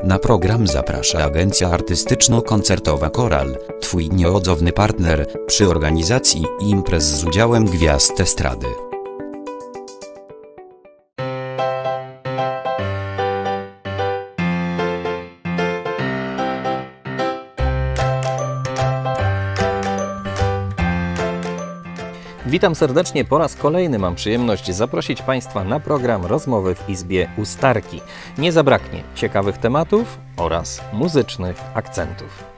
Na program zaprasza agencja artystyczno-koncertowa Koral, twój nieodzowny partner przy organizacji imprez z udziałem gwiazd estrady. Witam serdecznie, po raz kolejny mam przyjemność zaprosić Państwa na program Rozmowy w Izbie Ustarki. Nie zabraknie ciekawych tematów oraz muzycznych akcentów.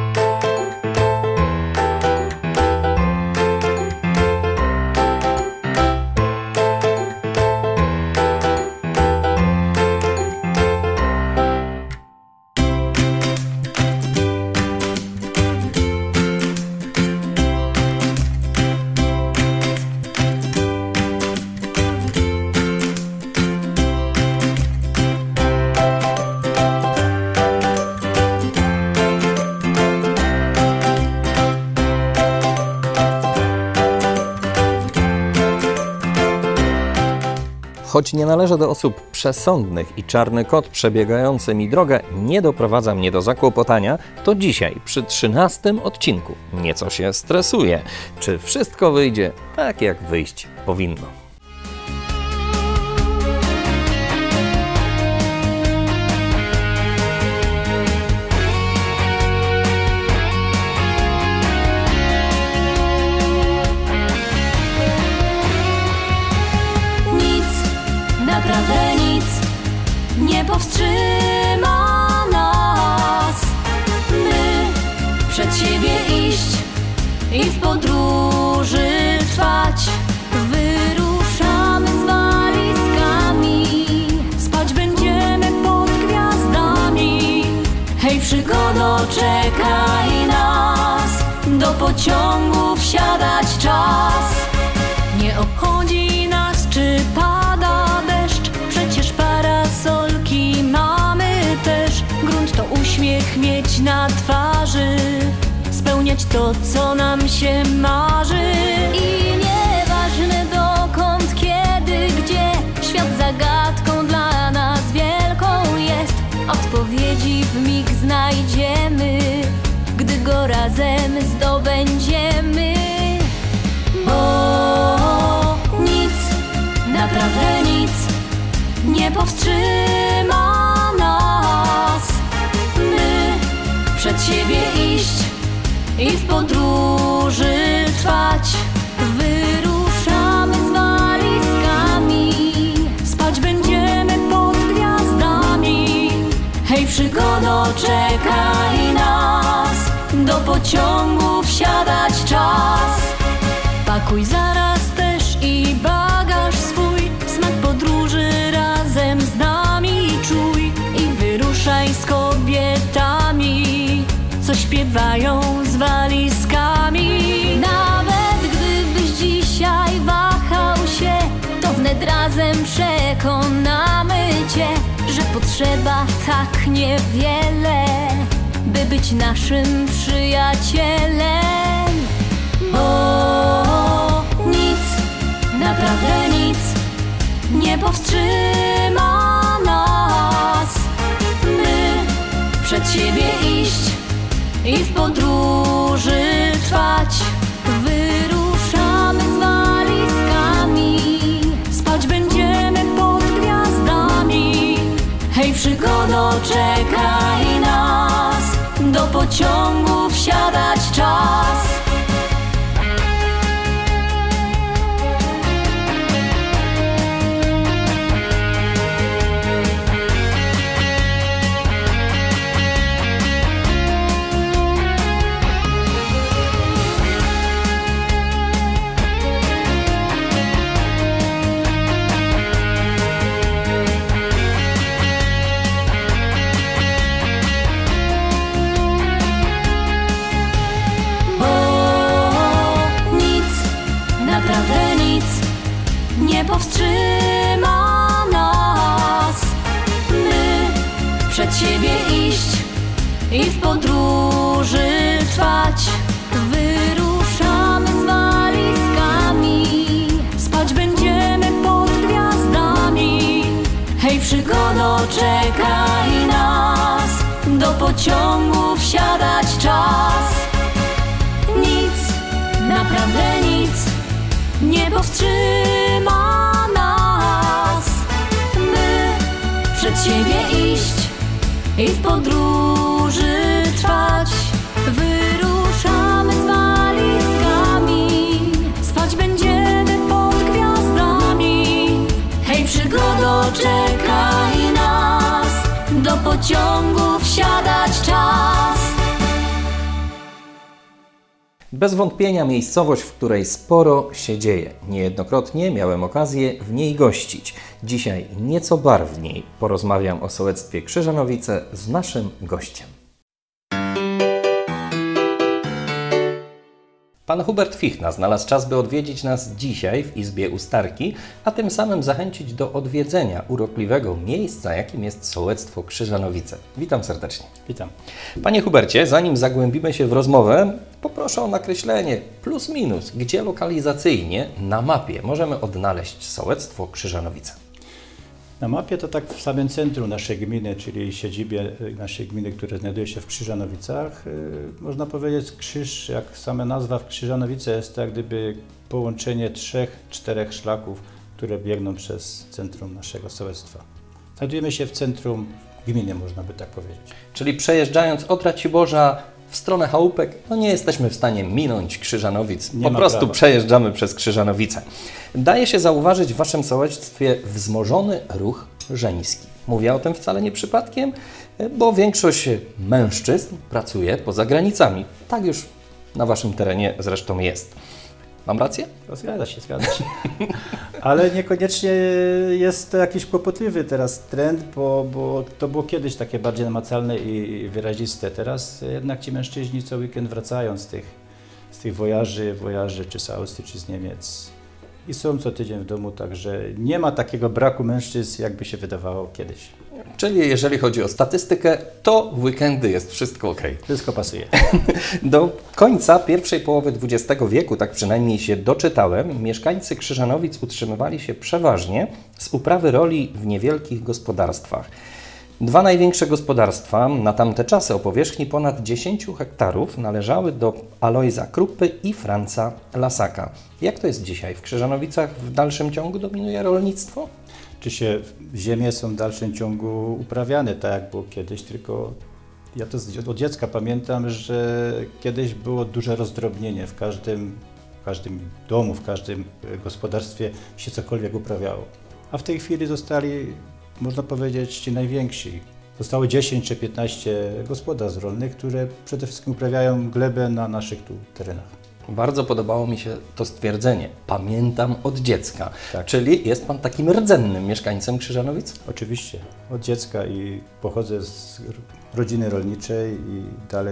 Choć nie należę do osób przesądnych i czarny kot przebiegający mi drogę nie doprowadza mnie do zakłopotania, to dzisiaj przy 13. odcinku nieco się stresuję. Czy wszystko wyjdzie tak, jak wyjść powinno? Naprawdę nic nie powstrzyma nas. My przed siebie iść i w podróży trwać. Wyruszamy z walizkami, spać będziemy pod gwiazdami. Hej, przygodo, czekaj nas, do pociągu wsiadać czas. Nie obchodzi nas, czy pada deszcz, przecież parasolki mamy też. Grunt to uśmiech mieć na twarzy, spełniać to, co nam się marzy. I nieważne dokąd, kiedy, gdzie, świat zagadką dla nas wielką jest. Odpowiedzi w mig znajdziemy, gdy go razem zdobędziemy. Bo nic, naprawdę nic nie powstrzyma nas. My przed siebie iść i w podróży trwać. Wyruszamy z walizkami, spać będziemy pod gwiazdami. Hej, przygodo, czekaj nas, do pociągu wsiadać czas. Pakuj zaraz też i bagaż swój, smak podróży razem z nami czuj. I wyruszaj z kobietami, co śpiewają z walizkami. Nawet gdybyś dzisiaj wahał się, to wnet razem przekonamy cię, że potrzeba tak niewiele, by być naszym przyjacielem. Bo nic, naprawdę nic nie powstrzyma nas. My przed siebie iść i w podróży trwać. Wyruszamy z walizkami, spać będziemy pod gwiazdami. Hej, przygodo, czekaj nas, do pociągu wsiadać czas. Nie powstrzyma nas. My przed siebie iść i w podróży trwać. Wyruszamy z walizkami, spać będziemy pod gwiazdami. Hej, przygodo, czekaj nas. do pociągu wsiadać czas. Nic, naprawdę nic nie powstrzyma nas. My przed siebie iść i w podróży trwać. Wyruszamy z walizkami, spać będziemy pod gwiazdami. Hej, przygodo, czekaj nas, do pociągu wsiadać czas. Bez wątpienia miejscowość, w której sporo się dzieje. Niejednokrotnie miałem okazję w niej gościć. Dzisiaj nieco barwniej porozmawiam o sołectwie Krzyżanowice z naszym gościem. Pan Hubert Fichna znalazł czas, by odwiedzić nas dzisiaj w Izbie Ustarki, a tym samym zachęcić do odwiedzenia urokliwego miejsca, jakim jest sołectwo Krzyżanowice. Witam serdecznie. Witam. Panie Hubercie, zanim zagłębimy się w rozmowę, poproszę o nakreślenie plus minus, gdzie lokalizacyjnie na mapie możemy odnaleźć sołectwo Krzyżanowice. Na mapie to tak w samym centrum naszej gminy, czyli siedzibie naszej gminy, która znajduje się w Krzyżanowicach. Można powiedzieć, krzyż, jak sama nazwa w Krzyżanowice, jest to jak gdyby połączenie 3-4 szlaków, które biegną przez centrum naszego sołectwa. Znajdujemy się w centrum gminy, można by tak powiedzieć. Czyli przejeżdżając od Raciborza w stronę Chałupek, no nie jesteśmy w stanie minąć Krzyżanowic. Po prostu przejeżdżamy przez Krzyżanowice. Daje się zauważyć w Waszym sołectwie wzmożony ruch żeński. Mówię o tym wcale nie przypadkiem, bo większość mężczyzn pracuje poza granicami. Tak już na Waszym terenie zresztą jest. Mam rację? No, zgadza się. Ale niekoniecznie jest to jakiś kłopotliwy teraz trend, bo to było kiedyś takie bardziej namacalne i wyraziste. Teraz jednak ci mężczyźni co weekend wracają z tych wojaży, czy z Austrii, czy z Niemiec i są co tydzień w domu, także nie ma takiego braku mężczyzn, jakby się wydawało kiedyś. Czyli jeżeli chodzi o statystykę, to w weekendy jest wszystko ok. Wszystko pasuje. Do końca pierwszej połowy XX wieku, tak przynajmniej się doczytałem, mieszkańcy Krzyżanowic utrzymywali się przeważnie z uprawy roli w niewielkich gospodarstwach. Dwa największe gospodarstwa na tamte czasy o powierzchni ponad 10 hektarów należały do Alojza Krupy i Franca Lasaka. Jak to jest dzisiaj? W Krzyżanowicach w dalszym ciągu dominuje rolnictwo? Czy się ziemie są w dalszym ciągu uprawiane, tak jak było kiedyś, tylko ja to od dziecka pamiętam, że kiedyś było duże rozdrobnienie w każdym domu, w każdym gospodarstwie się cokolwiek uprawiało. A w tej chwili zostali, można powiedzieć, ci najwięksi. Zostało 10 czy 15 gospodarstw rolnych, które przede wszystkim uprawiają glebę na naszych tu terenach. Bardzo podobało mi się to stwierdzenie. Pamiętam od dziecka. Tak. Czyli jest Pan takim rdzennym mieszkańcem Krzyżanowic? Oczywiście. Od dziecka i pochodzę z rodziny rolniczej i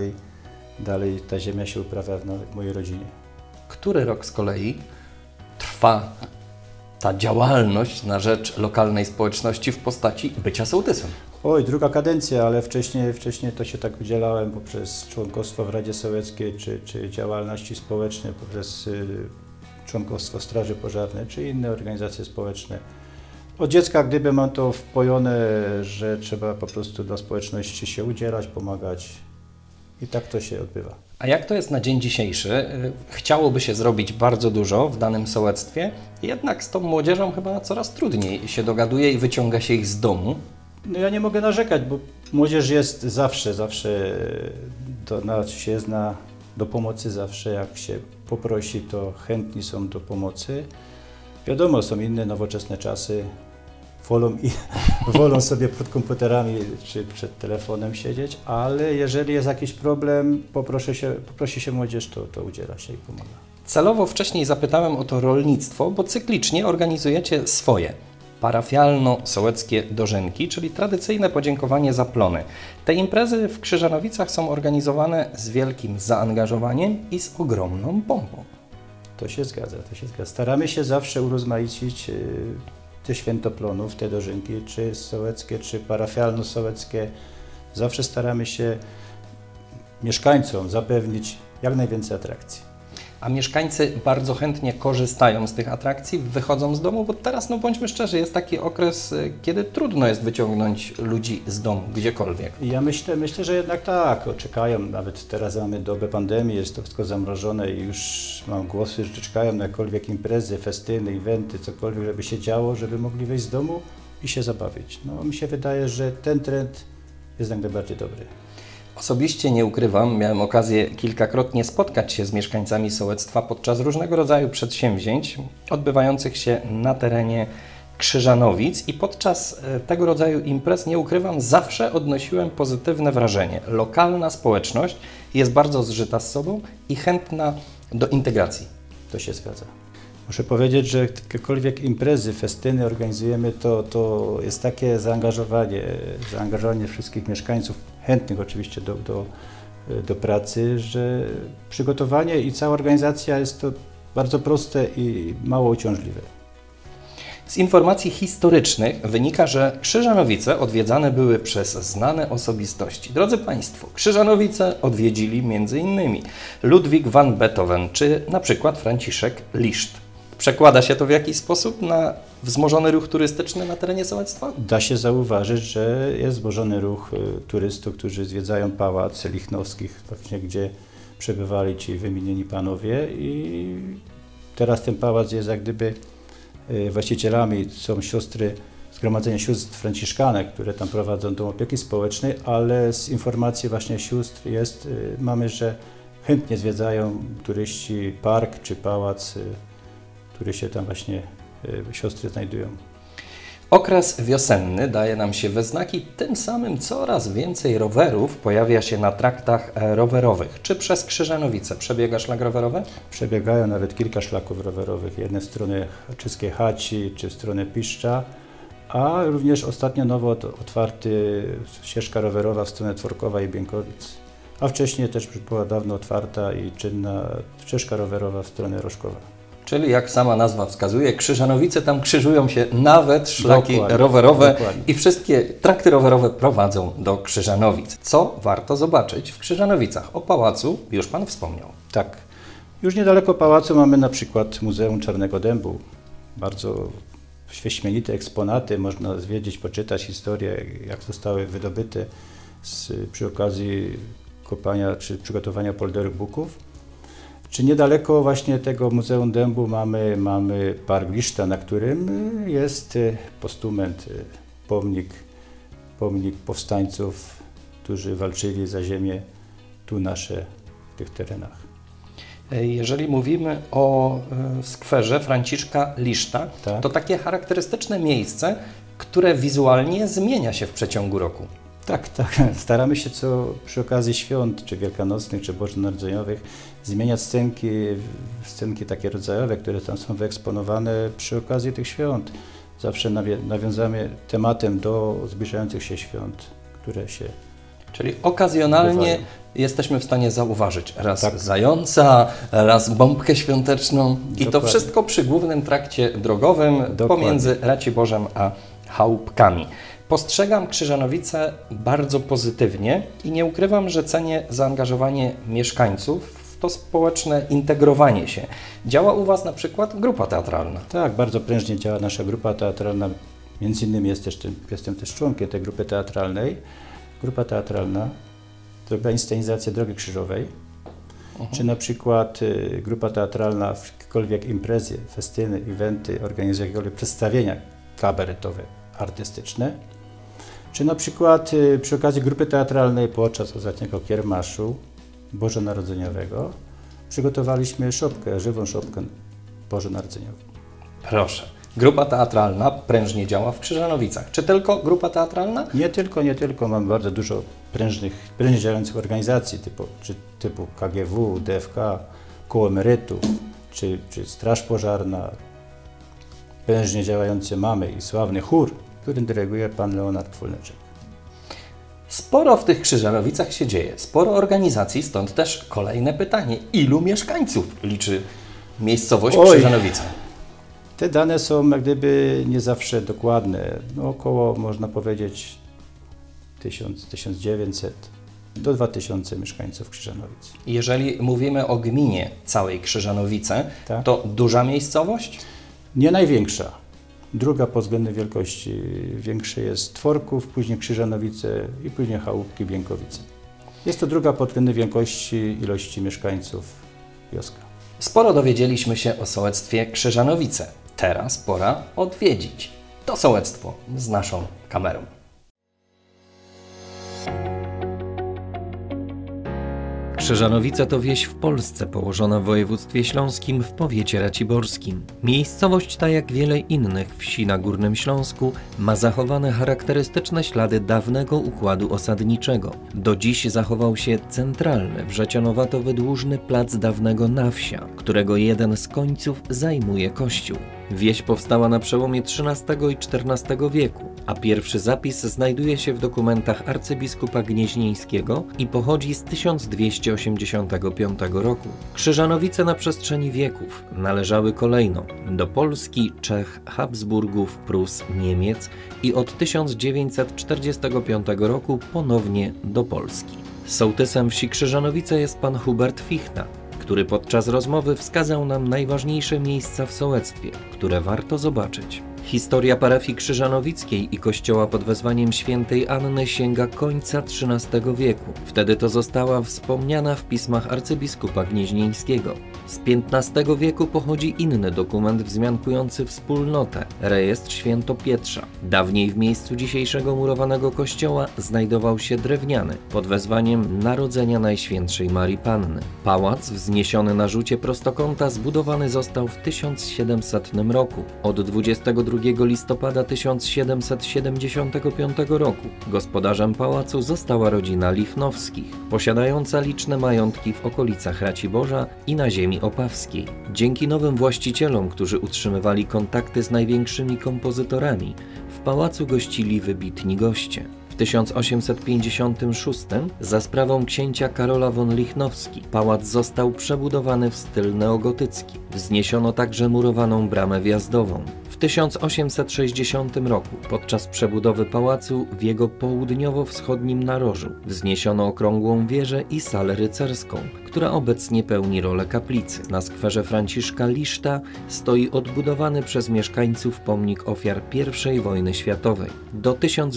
dalej ta ziemia się uprawia w mojej rodzinie. Który rok z kolei trwa ta działalność na rzecz lokalnej społeczności w postaci bycia sołtysem? Oj, druga kadencja, ale wcześniej to się tak udzielałem poprzez członkostwo w Radzie Sołeckiej, czy działalności społeczne, poprzez członkostwo Straży Pożarnej, czy inne organizacje społeczne. Od dziecka gdyby mam to wpojone, że trzeba po prostu dla społeczności się udzielać, pomagać i tak to się odbywa. A jak to jest na dzień dzisiejszy? Chciałoby się zrobić bardzo dużo w danym sołectwie, jednak z tą młodzieżą chyba coraz trudniej się dogaduje i wyciąga się ich z domu. No ja nie mogę narzekać, bo młodzież jest zawsze się zna do pomocy, zawsze jak się poprosi, to chętni są do pomocy. Wiadomo, są inne nowoczesne czasy, wolą sobie przed komputerami czy przed telefonem siedzieć, ale jeżeli jest jakiś problem, poprosi się młodzież, to udziela się i pomaga. Celowo wcześniej zapytałem o to rolnictwo, bo cyklicznie organizujecie swoje parafialno-sołeckie dożynki, czyli tradycyjne podziękowanie za plony. Te imprezy w Krzyżanowicach są organizowane z wielkim zaangażowaniem i z ogromną pompą. To się zgadza. Staramy się zawsze urozmaicić te święto plonów, te dożynki, czy sołeckie, czy parafialno-sołeckie. Zawsze staramy się mieszkańcom zapewnić jak najwięcej atrakcji. A mieszkańcy bardzo chętnie korzystają z tych atrakcji, wychodzą z domu, bo teraz, no bądźmy szczerzy, jest taki okres, kiedy trudno jest wyciągnąć ludzi z domu, gdziekolwiek. Ja myślę, że jednak tak, czekają, nawet teraz mamy dobę pandemii, jest to wszystko zamrożone i już mam głosy, że czekają na jakiekolwiek imprezy, festyny, eventy, cokolwiek, żeby się działo, żeby mogli wyjść z domu i się zabawić. No, mi się wydaje, że ten trend jest jak najbardziej dobry. Osobiście nie ukrywam, miałem okazję kilkakrotnie spotkać się z mieszkańcami sołectwa podczas różnego rodzaju przedsięwzięć odbywających się na terenie Krzyżanowic i podczas tego rodzaju imprez, nie ukrywam, zawsze odnosiłem pozytywne wrażenie. Lokalna społeczność jest bardzo zżyta z sobą i chętna do integracji. To się zgadza. Muszę powiedzieć, że jakiekolwiek imprezy, festyny organizujemy, to jest takie zaangażowanie wszystkich mieszkańców, chętnych oczywiście do pracy, że przygotowanie i cała organizacja jest to bardzo proste i mało uciążliwe. Z informacji historycznych wynika, że Krzyżanowice odwiedzane były przez znane osobistości. Drodzy Państwo, Krzyżanowice odwiedzili m.in. Ludwik van Beethoven czy na przykład Franciszek Liszt. Przekłada się to w jakiś sposób na wzmożony ruch turystyczny na terenie sołectwa? Da się zauważyć, że jest wzmożony ruch turystów, którzy zwiedzają Pałac Lichnowskich, właśnie gdzie przebywali ci wymienieni panowie i teraz ten pałac jest jak gdyby właścicielami, są siostry, Zgromadzenie Sióstr Franciszkanek, które tam prowadzą dom opieki społecznej, ale z informacji właśnie sióstr mamy, że chętnie zwiedzają turyści park czy pałac, który się tam właśnie siostry znajdują. Okres wiosenny daje nam się we znaki, tym samym coraz więcej rowerów pojawia się na traktach rowerowych. Czy przez Krzyżanowice przebiega szlak rowerowy? Przebiegają nawet kilka szlaków rowerowych, jedne w stronę Czeskie Chaci czy w stronę Piszcza, a również ostatnio nowo otwarty ścieżka rowerowa w stronę Tworkowa i Biękowic. A wcześniej też była dawno otwarta i czynna ścieżka rowerowa w stronę Rożkowa. Czyli jak sama nazwa wskazuje, Krzyżanowice, tam krzyżują się nawet szlaki Dokładnie, rowerowe dokładnie. I wszystkie trakty rowerowe prowadzą do Krzyżanowic. Co warto zobaczyć w Krzyżanowicach? O pałacu już Pan wspomniał. Tak. Już niedaleko pałacu mamy na przykład Muzeum Czarnego Dębu. Bardzo wyśmienite eksponaty, można zwiedzić, poczytać historię, jak zostały wydobyte przy okazji kopania czy przygotowania polderów buków. Czy niedaleko właśnie tego Muzeum Dębu mamy Park Liszta, na którym jest postument, pomnik powstańców, którzy walczyli za ziemię tu nasze, w tych terenach. Jeżeli mówimy o skwerze Franciszka Liszta, Tak. to takie charakterystyczne miejsce, które wizualnie zmienia się w przeciągu roku. Tak. Staramy się przy okazji świąt, czy wielkanocnych, czy bożonarodzeniowych, zmieniać scenki takie rodzajowe, które tam są wyeksponowane przy okazji tych świąt. Zawsze nawiązamy tematem do zbliżających się świąt, które się Czyli okazjonalnie bywają. jesteśmy w stanie zauważyć raz Tak. zająca, raz bombkę świąteczną i to Dokładnie. wszystko przy głównym trakcie drogowym pomiędzy Raciborzem a Chałupkami. Postrzegam Krzyżanowice bardzo pozytywnie i nie ukrywam, że cenię zaangażowanie mieszkańców w to społeczne integrowanie się. Działa u Was na przykład grupa teatralna. Tak, bardzo prężnie działa nasza grupa teatralna. Między innymi jestem też członkiem tej grupy teatralnej. Grupa teatralna zrobiła inscenizację Drogi Krzyżowej, czy na przykład grupa teatralna w jakiekolwiek imprezy, festyny, eventy, organizuje jakiekolwiek przedstawienia kabaretowe, artystyczne, czy na przykład przy okazji grupy teatralnej podczas ostatniego kiermaszu bożonarodzeniowego przygotowaliśmy żywą szopkę bożonarodzeniową. Proszę. Grupa teatralna prężnie działa w Krzyżanowicach. Czy tylko grupa teatralna? Nie tylko. Mamy bardzo dużo prężnie działających organizacji typu KGW, DFK, Koło Emerytów, czy Straż Pożarna. Prężnie działający mamy i sławny chór, którym dyryguje pan Leonard Fulneczek. Sporo w tych Krzyżanowicach się dzieje, sporo organizacji, stąd też kolejne pytanie. Ilu mieszkańców liczy miejscowość Krzyżanowice? Te dane są jak gdyby nie zawsze dokładne. No, około, można powiedzieć, 1000-1900 do 2000 mieszkańców Krzyżanowic. Jeżeli mówimy o gminie całej Krzyżanowice, Tak. to duża miejscowość? Nie największa. Druga pod względem wielkości. Większe jest Tworków, później Krzyżanowice i później Chałupki, Biękowice. Jest to druga pod względem wielkości ilości mieszkańców wioska. Sporo dowiedzieliśmy się o sołectwie Krzyżanowice. Teraz pora odwiedzić to sołectwo z naszą kamerą. Krzyżanowice to wieś w Polsce, położona w województwie śląskim w powiecie raciborskim. Miejscowość ta, jak wiele innych wsi na Górnym Śląsku, ma zachowane charakterystyczne ślady dawnego układu osadniczego. Do dziś zachował się centralny, wrzecionowato-wydłużny plac dawnego nawsia, którego jeden z końców zajmuje kościół. Wieś powstała na przełomie XIII i XIV wieku, a pierwszy zapis znajduje się w dokumentach arcybiskupa gnieźnieńskiego i pochodzi z 1285 roku. Krzyżanowice na przestrzeni wieków należały kolejno do Polski, Czech, Habsburgów, Prus, Niemiec i od 1945 roku ponownie do Polski. Sołtysem wsi Krzyżanowice jest pan Hubert Fichna, który podczas rozmowy wskazał nam najważniejsze miejsca w sołectwie, które warto zobaczyć. Historia parafii krzyżanowickiej i kościoła pod wezwaniem świętej Anny sięga końca XIII wieku. Wtedy to została wspomniana w pismach arcybiskupa gnieźnieńskiego. Z XV wieku pochodzi inny dokument wzmiankujący wspólnotę, rejestr Świętopietrza. Dawniej w miejscu dzisiejszego murowanego kościoła znajdował się drewniany, pod wezwaniem Narodzenia Najświętszej Marii Panny. Pałac wzniesiony na rzucie prostokąta zbudowany został w 1700 roku. Od 22 listopada 1775 roku gospodarzem pałacu została rodzina Lichnowskich, posiadająca liczne majątki w okolicach Raciborza i na ziemi opawskiej. Dzięki nowym właścicielom, którzy utrzymywali kontakty z największymi kompozytorami, w pałacu gościli wybitni goście. W 1856 za sprawą księcia Karola von Lichnowski pałac został przebudowany w styl neogotycki. Wzniesiono także murowaną bramę wjazdową. W 1860 roku podczas przebudowy pałacu w jego południowo-wschodnim narożu wzniesiono okrągłą wieżę i salę rycerską, która obecnie pełni rolę kaplicy. Na skwerze Franciszka Liszta stoi odbudowany przez mieszkańców pomnik ofiar I wojny światowej. Do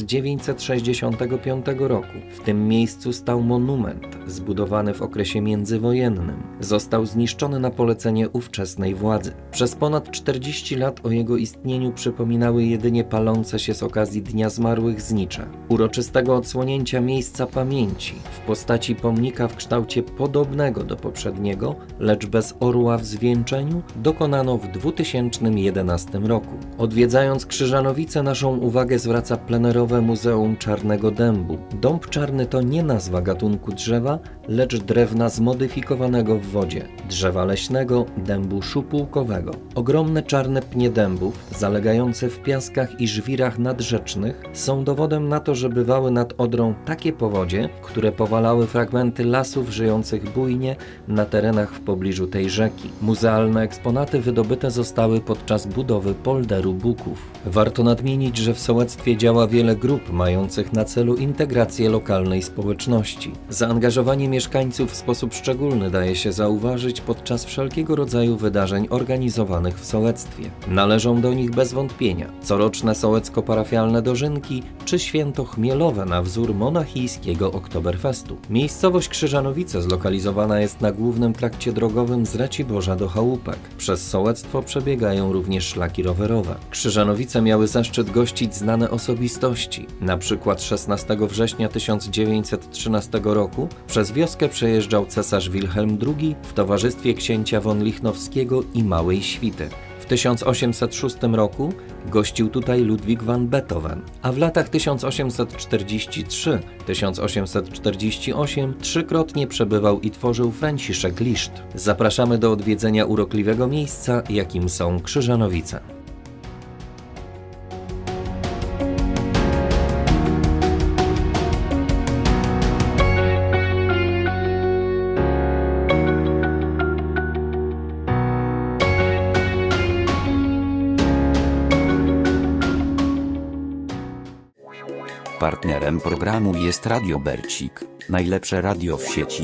1965 roku w tym miejscu stał monument zbudowany w okresie międzywojennym. Został zniszczony na polecenie ówczesnej władzy. Przez ponad 40 lat o jego istnieniu przypominały jedynie palące się z okazji Dnia Zmarłych znicze. Uroczystego odsłonięcia miejsca pamięci w postaci pomnika w kształcie podobnego do poprzedniego, lecz bez orła w zwieńczeniu, dokonano w 2011 roku. Odwiedzając Krzyżanowice, naszą uwagę zwraca plenerowe Muzeum Czarnego Dębu. Dąb czarny to nie nazwa gatunku drzewa, lecz drewna zmodyfikowanego w wodzie, drzewa leśnego, dębu szupułkowego. Ogromne czarne pnie dębów, zalegające w piaskach i żwirach nadrzecznych, są dowodem na to, że bywały nad Odrą takie powodzie, które powalały fragmenty lasów żyjących bujnie na terenach w pobliżu tej rzeki. Muzealne eksponaty wydobyte zostały podczas budowy polderu Buków. Warto nadmienić, że w sołectwie działa wiele grup mających na celu integrację lokalnej społeczności. Zaangażowanie mieszkańców w sposób szczególny daje się zauważyć podczas wszelkiego rodzaju wydarzeń organizowanych w sołectwie. Należą do nich bez wątpienia coroczne sołecko-parafialne dożynki czy święto chmielowe na wzór monachijskiego Oktoberfestu. Miejscowość Krzyżanowice zlokalizowana jest na głównym trakcie drogowym z Raciborza do Chałupek. Przez sołectwo przebiegają również szlaki rowerowe. Krzyżanowice miały zaszczyt gościć znane osobistości. Na przykład 16 września 1913 roku przez wioskę przejeżdżał cesarz Wilhelm II w towarzystwie księcia von Lichnowskiego i małej świty. W 1806 roku gościł tutaj Ludwig van Beethoven, a w latach 1843-1848 trzykrotnie przebywał i tworzył Franciszek Liszt. Zapraszamy do odwiedzenia urokliwego miejsca, jakim są Krzyżanowice. Partnerem programu jest Radio Bercik, najlepsze radio w sieci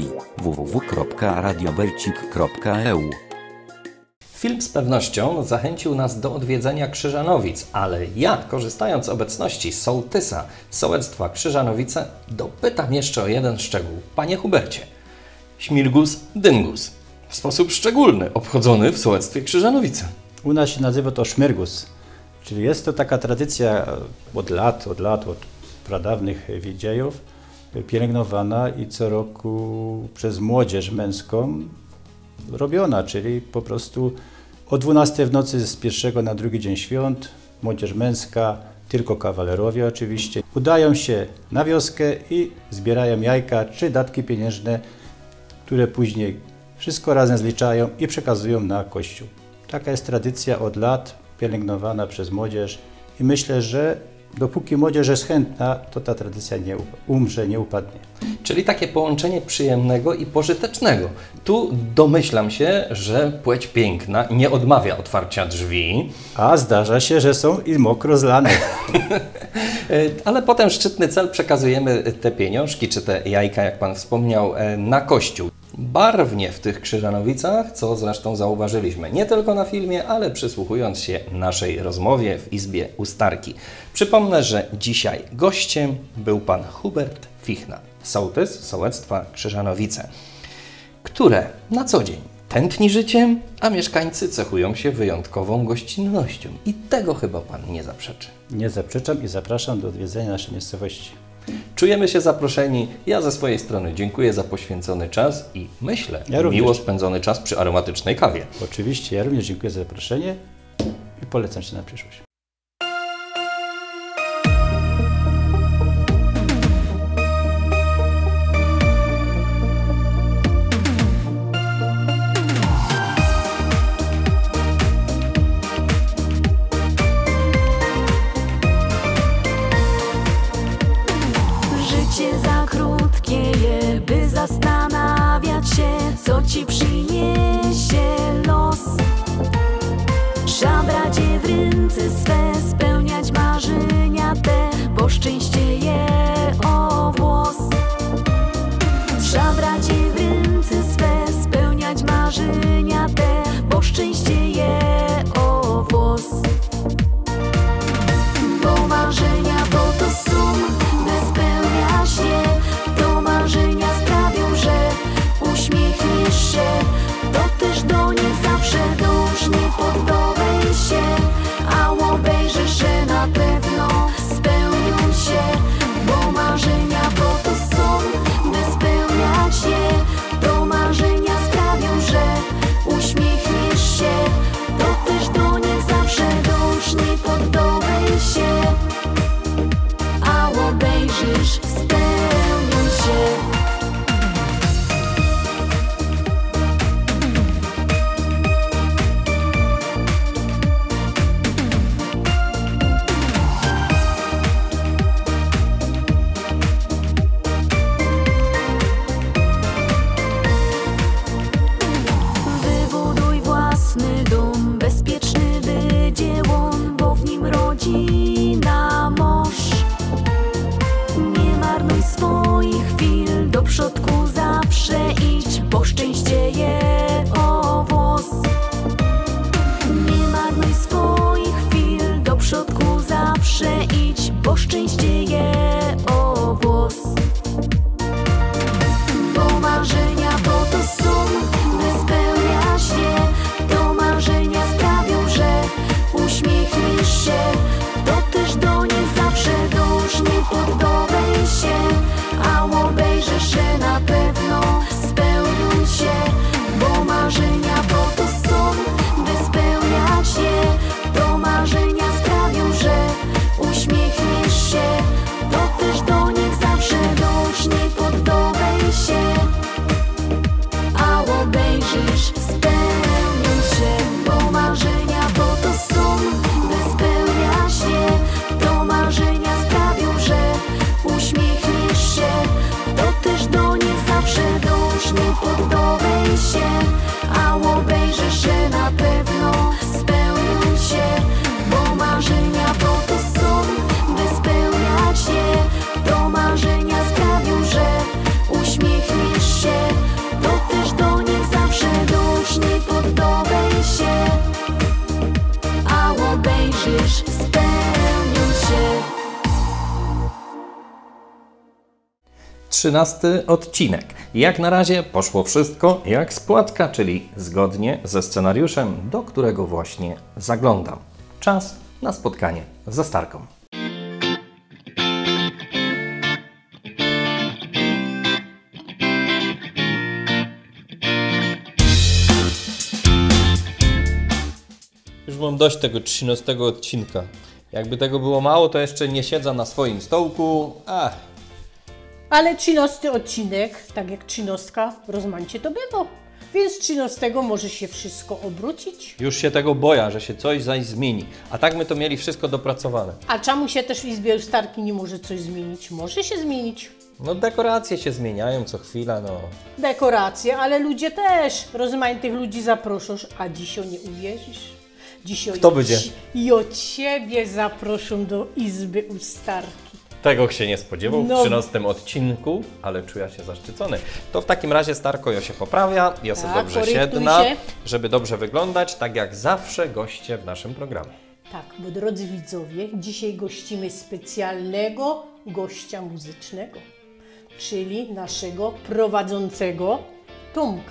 www.radiobercik.eu. Film z pewnością zachęcił nas do odwiedzenia Krzyżanowic, ale ja, korzystając z obecności sołtysa sołectwa Krzyżanowice, dopytam jeszcze o jeden szczegół. Panie Hubercie, śmilgus dyngus w sposób szczególny obchodzony w sołectwie Krzyżanowice. U nas się nazywa to szmyrgus, czyli jest to taka tradycja od pradawnych dziejów pielęgnowana i co roku przez młodzież męską robiona, czyli po prostu o 12 w nocy z pierwszego na drugi dzień świąt młodzież męska, tylko kawalerowie oczywiście, udają się na wioskę i zbierają jajka czy datki pieniężne, które później wszystko razem zliczają i przekazują na kościół. Taka jest tradycja od lat, pielęgnowana przez młodzież i myślę, że dopóki młodzież jest chętna, to ta tradycja nie umrze, nie upadnie. Czyli takie połączenie przyjemnego i pożytecznego. Tu domyślam się, że płeć piękna nie odmawia otwarcia drzwi. A zdarza się, że są i mokro zlane. Ale potem szczytny cel przekazujemy te pieniążki, czy te jajka, jak Pan wspomniał, na kościół. Barwnie w tych Krzyżanowicach, co zresztą zauważyliśmy nie tylko na filmie, ale przysłuchując się naszej rozmowie w Izbie Ustarki. Przypomnę, że dzisiaj gościem był Pan Hubert Fichna, sołtys sołectwa Krzyżanowice, które na co dzień tętni życiem, a mieszkańcy cechują się wyjątkową gościnnością. I tego chyba Pan nie zaprzeczy. Nie zaprzeczam i zapraszam do odwiedzenia naszej miejscowości. Czujemy się zaproszeni. Ja ze swojej strony dziękuję za poświęcony czas i myślę, miło spędzony czas przy aromatycznej kawie. Oczywiście, ja również dziękuję za zaproszenie i polecam się na przyszłość. Zastanawiać się, co ci przyniesie los. Trzeba brać je w ręce swe, spełniać marzenia te, bo szczęście je o włos. Trzeba brać je w ręce swe, spełniać marzenia te, bo szczęście je o włos. Bo marzenia, bo to są, by spełniać je, to marzenia sprawią, że uśmiechniesz się, to też do nich zawsze dąż, nie poddawaj się, a obejrzysz, że na pewno spełnią się, bo marzenia, bo to są, by spełniać je, to marzenia sprawią, że uśmiechniesz się, to też do nich zawsze dąż, nie poddawaj się, a obejrzysz, spełnią się. Wybuduj własny dom, bezpieczny będzie on, bo w nim rodzina mąż. Nie marnuj swoich chwil, do przodku zawsze idź, bo szczęście je o włos. Nie marnuj swoich chwil, do przodku zawsze idź, bo szczęście je o włos. Bo marzenia, bo to są, by spełniać je, to marzenia sprawią, że uśmiechniesz się, to też do nich zawsze dąż, nie poddawaj się, a obejrzysz, że na pewno spełnią się, bo 13 odcinek. Jak na razie poszło wszystko jak z płatka, czyli zgodnie ze scenariuszem, do którego właśnie zaglądam. Czas na spotkanie ze Starką. Już mam dość tego 13 odcinka. Jakby tego było mało, to jeszcze nie siedzę na swoim stołku. Ale 13 odcinek, tak jak 13, rozmaicie to bywa. Więc 13 może się wszystko obrócić. Już się tego boję, że się coś zaś zmieni. A tak my to mieli wszystko dopracowane. A czemu się też w Izbie Starki nie może coś zmienić? Może się zmienić. No dekoracje się zmieniają co chwila, no. Dekoracje, ale ludzie też. Rozmaitych ludzi zaproszasz, a dzisiaj nie uwierzysz. Dzisiaj Kto będzie? I o Ciebie zaproszą do Izby Starki. Tego się nie spodziewał w No. 13 odcinku, ale czuję się zaszczycony. To w takim razie Starko ja się poprawia, ja sobie Tak, dobrze koryguj siedna, się. żeby dobrze wyglądać, tak jak zawsze goście w naszym programie. Tak, bo drodzy widzowie, dzisiaj gościmy specjalnego gościa muzycznego, czyli naszego prowadzącego Tomka.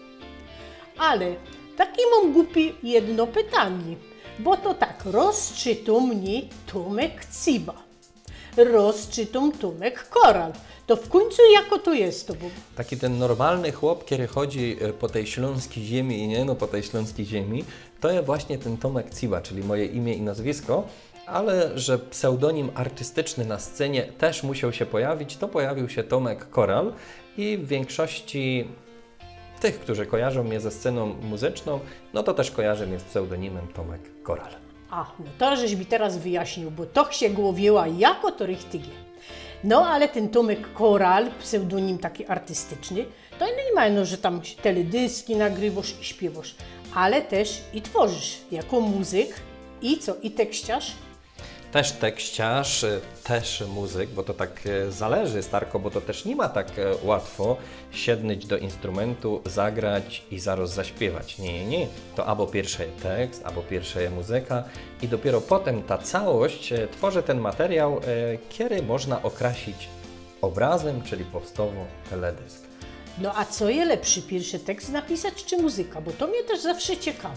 Ale takie mam głupi jedno pytanie, bo to tak, rozczytał mnie Tomek Ciba, rozczytał Tomek Koral. To w końcu jako to jest to? Bo Taki ten normalny chłop, który chodzi po tej śląskiej ziemi i nie no po tej śląskiej ziemi, to jest właśnie ten Tomek Ciba, czyli moje imię i nazwisko, ale że pseudonim artystyczny na scenie też musiał się pojawić, to pojawił się Tomek Koral i w większości tych, którzy kojarzą mnie ze sceną muzyczną, no to też kojarzą mnie z pseudonimem Tomek Koral. no to żeś mi teraz wyjaśnił, bo to się głowiła jako to richtygie. No ale ten Tomek Koral, pseudonim taki artystyczny, to nie ma, no, że tam teledyski nagrywasz i śpiewasz, ale też i tworzysz jako muzyk i co, i tekściarz. Też tekściarz, też muzyk, bo to tak zależy, Starko, bo to też nie ma tak łatwo siednąć do instrumentu, zagrać i zaraz zaśpiewać. Nie. To albo pierwszy tekst, albo pierwsza muzyka i dopiero potem ta całość tworzy ten materiał, który można okrasić obrazem, czyli powstało teledysk. No a co jest lepszy, pierwszy tekst napisać czy muzyka? Bo to mnie też zawsze ciekawi.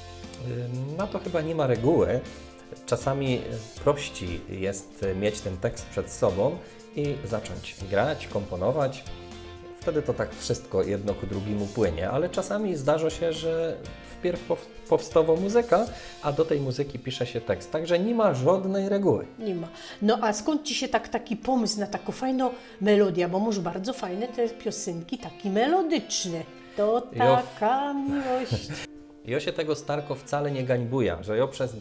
Na to chyba nie ma reguły. Czasami prościej jest mieć ten tekst przed sobą i zacząć grać, komponować. Wtedy to tak wszystko jedno ku drugiemu płynie, ale czasami zdarza się, że wpierw powstała muzyka, a do tej muzyki pisze się tekst. Także nie ma żadnej reguły. Nie ma. No a skąd Ci się taki pomysł na taką fajną melodię? Bo masz bardzo fajne te piosenki, takie melodyczne. To taka miłość. Ja się tego Starko wcale nie gańbuję, że ja przez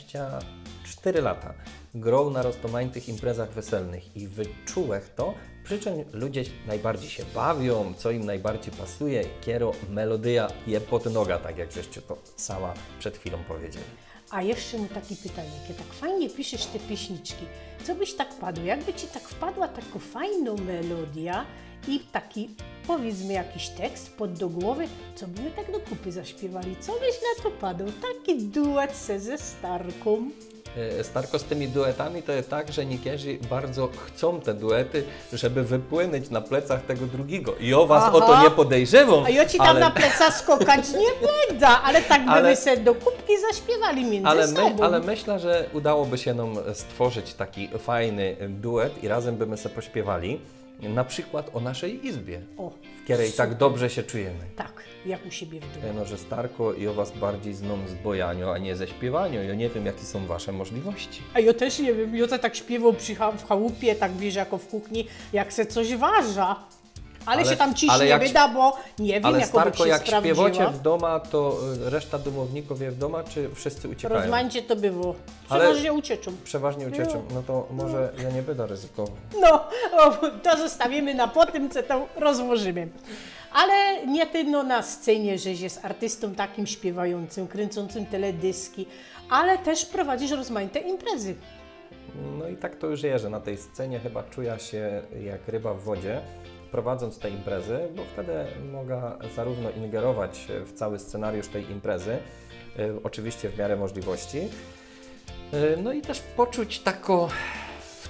24 lata grał na rozmaitych imprezach weselnych i wyczułem to, przy czym ludzie najbardziej się bawią, co im najbardziej pasuje, kiero melodia je pod noga, tak jak żeście to sama przed chwilą powiedzieli. A jeszcze mu takie pytanie, kiedy tak fajnie piszesz te pieśniczki, co byś tak padło? Jakby Ci tak wpadła taka fajna melodia i taki, powiedzmy, jakiś tekst pod do głowy, co by my tak do kupy zaśpiewali? Co byś na to padł? Taki duet ze Starką. Starko, z tymi duetami to jest tak, że niektórzy bardzo chcą te duety, żeby wypłynąć na plecach tego drugiego. I o was o to nie podejrzewam. A ja Ci tam ale... na pleca skokać nie będę, ale tak by my se do kubki zaśpiewali między sobą. Ale myślę, że udałoby się nam stworzyć taki fajny duet i razem byśmy se pośpiewali. Na przykład o naszej izbie, w której tak dobrze się czujemy. Tak, jak u siebie w domu. No, że Starko i o was bardziej znam z bojaniu, a nie ze śpiewaniu. Ja nie wiem, jakie są wasze możliwości. A ja też nie wiem, ja tak śpiewał w chałupie, tak wiesz, jako w kuchni, jak se coś waża. Ale się tam ciśnie wyda, bo nie wiem, ale jakoby Starko, się jak sprawdziła. śpiewacie w doma, to reszta domowników jest w doma, czy wszyscy uciekają? Rozmańcie to było. Ale- Przeważnie ucieczą. Przeważnie ucieczą. No to może ja nie będę ryzykował. No, to zostawimy na potem, co to rozłożymy. Ale nie tylko na scenie, że jest artystą takim śpiewającym, kręcącym teledyski, ale też prowadzisz rozmaite imprezy. No i tak to już jest, że na tej scenie chyba czuję się jak ryba w wodzie, prowadząc te imprezy, bo wtedy mogę zarówno ingerować w cały scenariusz tej imprezy, oczywiście w miarę możliwości, no i też poczuć taką, w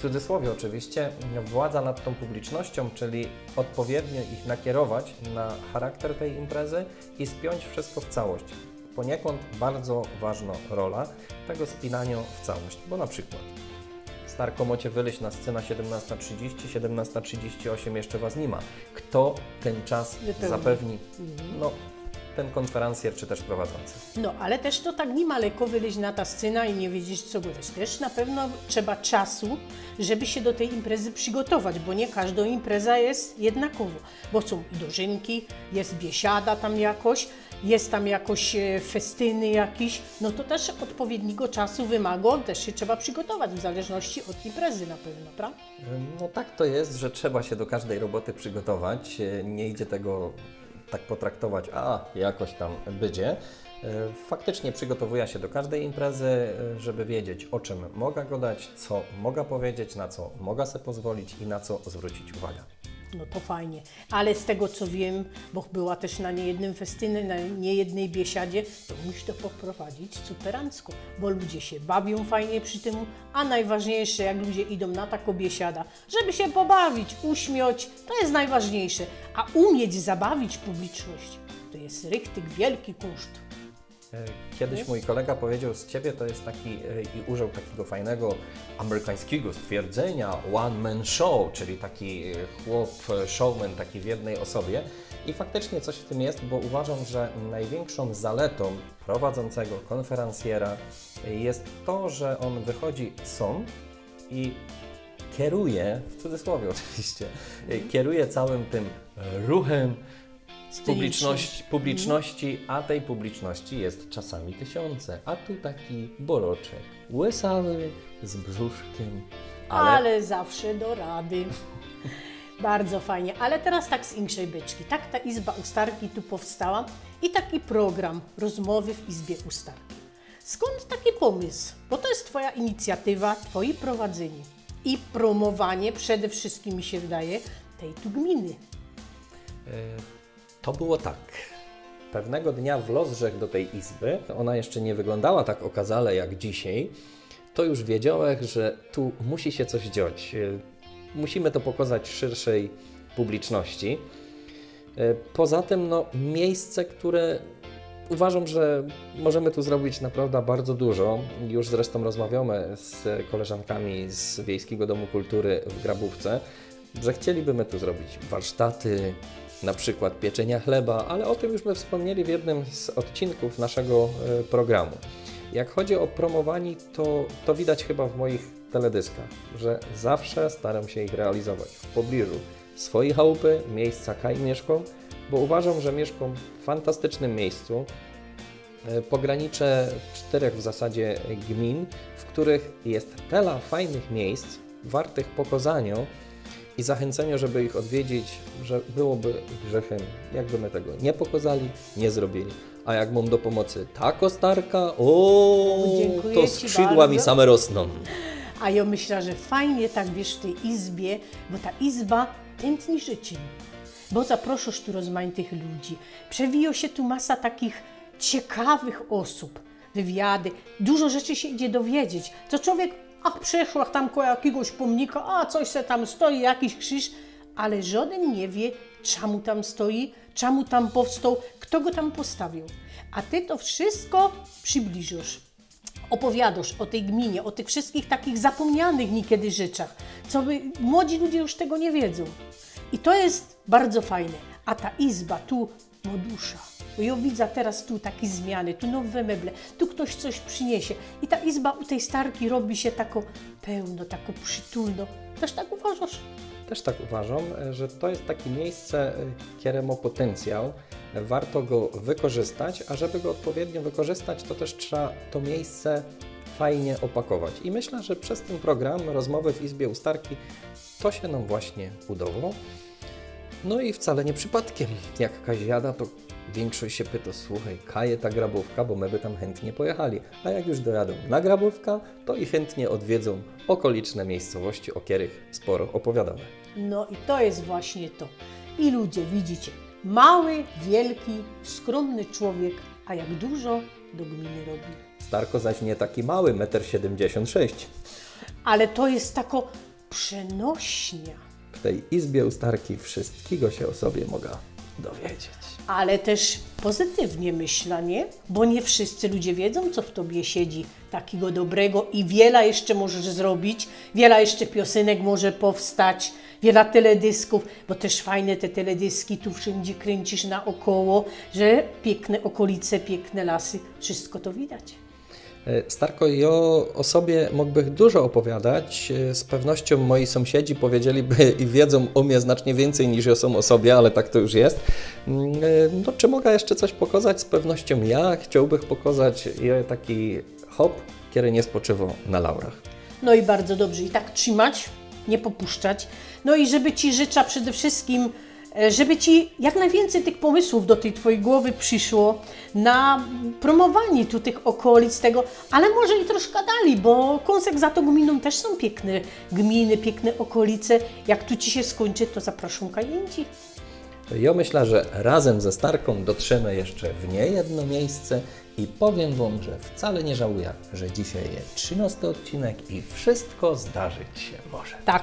cudzysłowie oczywiście, władza nad tą publicznością, czyli odpowiednio ich nakierować na charakter tej imprezy i spiąć wszystko w całość. Poniekąd bardzo ważna rola tego spinania w całość, bo na przykład Starko mocie wyleźć na scenę 17:30, 17:38 jeszcze Was nie ma. Kto ten czas zapewni? No, ten konferencjer czy też prowadzący. No, ale też to tak nie ma lekko wyleźć na ta scena i nie wiedzieć co gadać. Też na pewno trzeba czasu, żeby się do tej imprezy przygotować, bo nie każda impreza jest jednakowo. Bo są i dożynki, jest biesiada tam jakoś, jest tam jakoś festyny jakieś, no to też odpowiedniego czasu wymaga, też się trzeba przygotować w zależności od imprezy na pewno, prawda? No tak to jest, że trzeba się do każdej roboty przygotować. Nie idzie tego tak potraktować, a jakoś tam będzie. Faktycznie przygotowuję się do każdej imprezy, żeby wiedzieć, o czym mogę gadać, co mogę powiedzieć, na co mogę sobie pozwolić i na co zwrócić uwagę. No to fajnie, ale z tego co wiem, bo była też na niejednym festynie, na niejednej biesiadzie, to musisz to poprowadzić superancko, bo ludzie się bawią fajnie przy tym, a najważniejsze, jak ludzie idą na taką biesiada, żeby się pobawić, uśmiać, to jest najważniejsze, a umieć zabawić publiczność, to jest richtig wielki kunszt. Kiedyś mój kolega powiedział z Ciebie, to jest taki i użył takiego fajnego amerykańskiego stwierdzenia one man show, czyli taki chłop, showman, taki w jednej osobie. I faktycznie coś w tym jest, bo uważam, że największą zaletą prowadzącego konferencjera jest to, że on wychodzi sam i kieruje, w cudzysłowie oczywiście, kieruje całym tym ruchem publiczności, a tej publiczności jest czasami tysiące, a tu taki boroczek, łysawy, z brzuszkiem, Ale zawsze do rady. Bardzo fajnie, ale teraz tak z innej beczki. Tak ta Izba Ustarki tu powstała i taki program rozmowy w Izbie Ustarki. Skąd taki pomysł? Bo to jest Twoja inicjatywa, Twoje prowadzenie i promowanie przede wszystkim, mi się wydaje, tej tu gminy. To było tak. Pewnego dnia w Lozdrzech do tej izby, ona jeszcze nie wyglądała tak okazale jak dzisiaj, to już wiedziałem, że tu musi się coś dziać. Musimy to pokazać szerszej publiczności. Poza tym no, miejsce, które uważam, że możemy tu zrobić naprawdę bardzo dużo. Już zresztą rozmawiamy z koleżankami z Wiejskiego Domu Kultury w Grabówce, że chcielibyśmy tu zrobić warsztaty, na przykład pieczenia chleba, ale o tym już my wspomnieli w jednym z odcinków naszego programu. Jak chodzi o promowanie, to widać chyba w moich teledyskach, że zawsze staram się ich realizować w pobliżu swojej chałupy, miejsca kaj mieszkam, bo uważam, że mieszkam w fantastycznym miejscu, pogranicze 4 w zasadzie gmin, w których jest tyle fajnych miejsc, wartych pokazania i zachęcenia, żeby ich odwiedzić, że byłoby grzechem, jakby my tego nie pokazali, nie zrobili. A jak mam do pomocy ta Starka, to skrzydła mi same rosną. A ja myślę, że fajnie tak wiesz w tej izbie, bo ta izba tętni życiem. Bo zaproszasz tu rozmaitych ludzi. Przewija się tu masa takich ciekawych osób, wywiady. Dużo rzeczy się idzie dowiedzieć. Co człowiek, przeszła tam koło jakiegoś pomnika, coś se tam stoi, jakiś krzyż, ale żaden nie wie, czemu tam stoi, czemu tam powstał, kto go tam postawił. A ty to wszystko przybliżysz. Opowiadasz o tej gminie, o tych wszystkich takich zapomnianych niekiedy rzeczach, co młodzi ludzie już tego nie wiedzą. I to jest bardzo fajne. A ta izba tu ma dusza. Bo ja widzę teraz tu takie zmiany, tu nowe meble, tu ktoś coś przyniesie. I ta izba u tej Starki robi się tako pełno, tako przytulno. Też tak uważasz? Też tak uważam, że to jest takie miejsce, które ma potencjał. Warto go wykorzystać, a żeby go odpowiednio wykorzystać, to też trzeba to miejsce fajnie opakować. I myślę, że przez ten program Rozmowy w Izbie Ustarki to się nam właśnie udało. No i wcale nie przypadkiem. Jak Kaziada, to większość się pyta, słuchaj, kaje ta Grabówka, bo my by tam chętnie pojechali. A jak już dojadą na Grabówka, to i chętnie odwiedzą okoliczne miejscowości, o których sporo opowiadamy. No i to jest właśnie to. I ludzie, widzicie, mały, wielki, skromny człowiek, a jak dużo do gminy robi. Starko zaś nie taki mały, 1,76 m. Ale to jest tako przenośnia. W tej izbie Ustarki wszystkiego się o sobie mogę dowiedzieć. Ale też pozytywnie myślę, nie? Bo nie wszyscy ludzie wiedzą, co w tobie siedzi takiego dobrego i wiele jeszcze możesz zrobić, wiele jeszcze piosenek może powstać, wiele teledysków, bo też fajne te teledyski, tu wszędzie kręcisz naokoło, że piękne okolice, piękne lasy, wszystko to widać. Starko, ja o sobie mógłbym dużo opowiadać. Z pewnością moi sąsiedzi powiedzieliby i wiedzą o mnie znacznie więcej niż ja są o sobie, ale tak to już jest. No, czy mogę jeszcze coś pokazać? Z pewnością ja chciałbym pokazać taki hop, który nie spoczywał na laurach. No i bardzo dobrze. I tak trzymać, nie popuszczać. No i żeby Ci życzę przede wszystkim, żeby Ci jak najwięcej tych pomysłów do tej Twojej głowy przyszło na promowanie tu tych okolic tego, ale może i troszkę dalej, bo Kąsek za tą gminą też są piękne gminy, piękne okolice. Jak tu Ci się skończy, to zapraszam kajęci. Ja myślę, że razem ze Starką dotrzemy jeszcze w niejedno miejsce i powiem Wam, że wcale nie żałuję, że dzisiaj jest 13 odcinek i wszystko zdarzyć się może. Tak.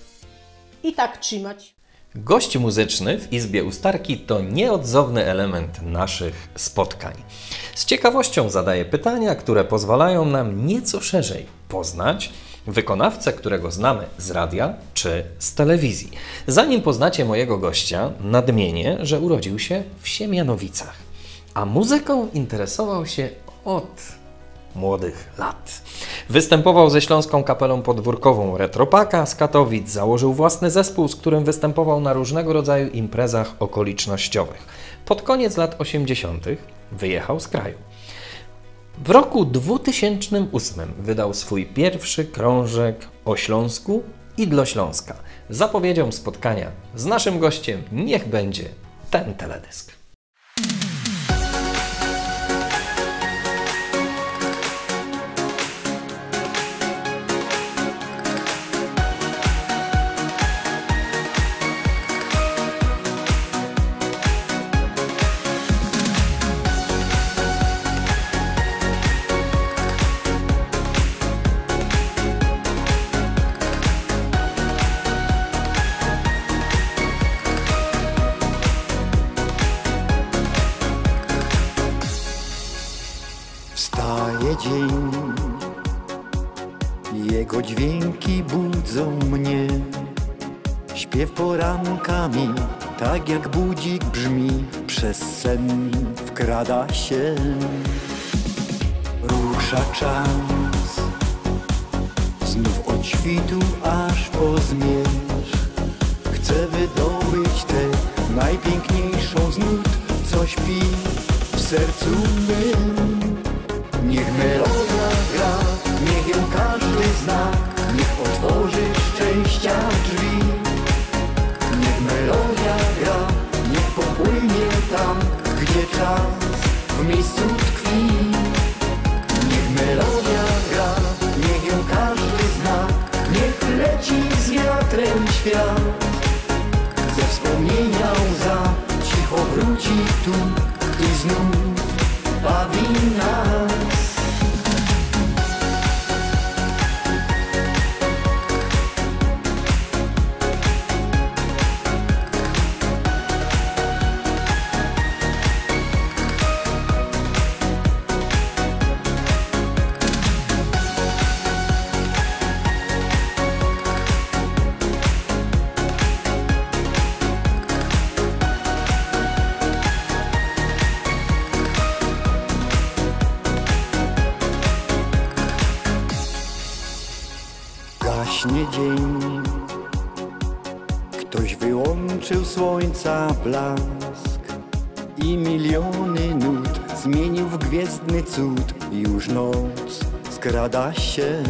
I tak trzymać. Gość muzyczny w Izbie Ustarki to nieodzowny element naszych spotkań. Z ciekawością zadaję pytania, które pozwalają nam nieco szerzej poznać wykonawcę, którego znamy z radia czy z telewizji. Zanim poznacie mojego gościa, nadmienię, że urodził się w Siemianowicach, a muzyką interesował się od młodych lat. Występował ze Śląską Kapelą Podwórkową Retropaka z Katowic, założył własny zespół, z którym występował na różnego rodzaju imprezach okolicznościowych. Pod koniec lat 80. wyjechał z kraju. W roku 2008 wydał swój pierwszy krążek o Śląsku i dla Śląska. Zapowiedzią spotkania z naszym gościem niech będzie ten teledysk. Dzień, jego dźwięki budzą mnie. Śpiew porankami, tak jak budzik brzmi, przez sen wkrada się. Rusza czas, znów od świtu aż po zmierzch. Chcę wydobyć tę najpiękniejszą z nut, co śpi w sercu mym. Niech melodia gra, niech ją każdy zna, niech otworzy szczęścia drzwi. Niech melodia gra, niech popłynie tam, gdzie czas w miejscu tkwi. Niech melodia gra, niech ją każdy zna, niech leci z wiatrem świat. Ze wspomnienia łza cicho wróci tu i znów bawi nas. Gaśnie dzień, ktoś wyłączył słońca blask i miliony nut zmienił w gwiezdny cud. Już noc skrada się,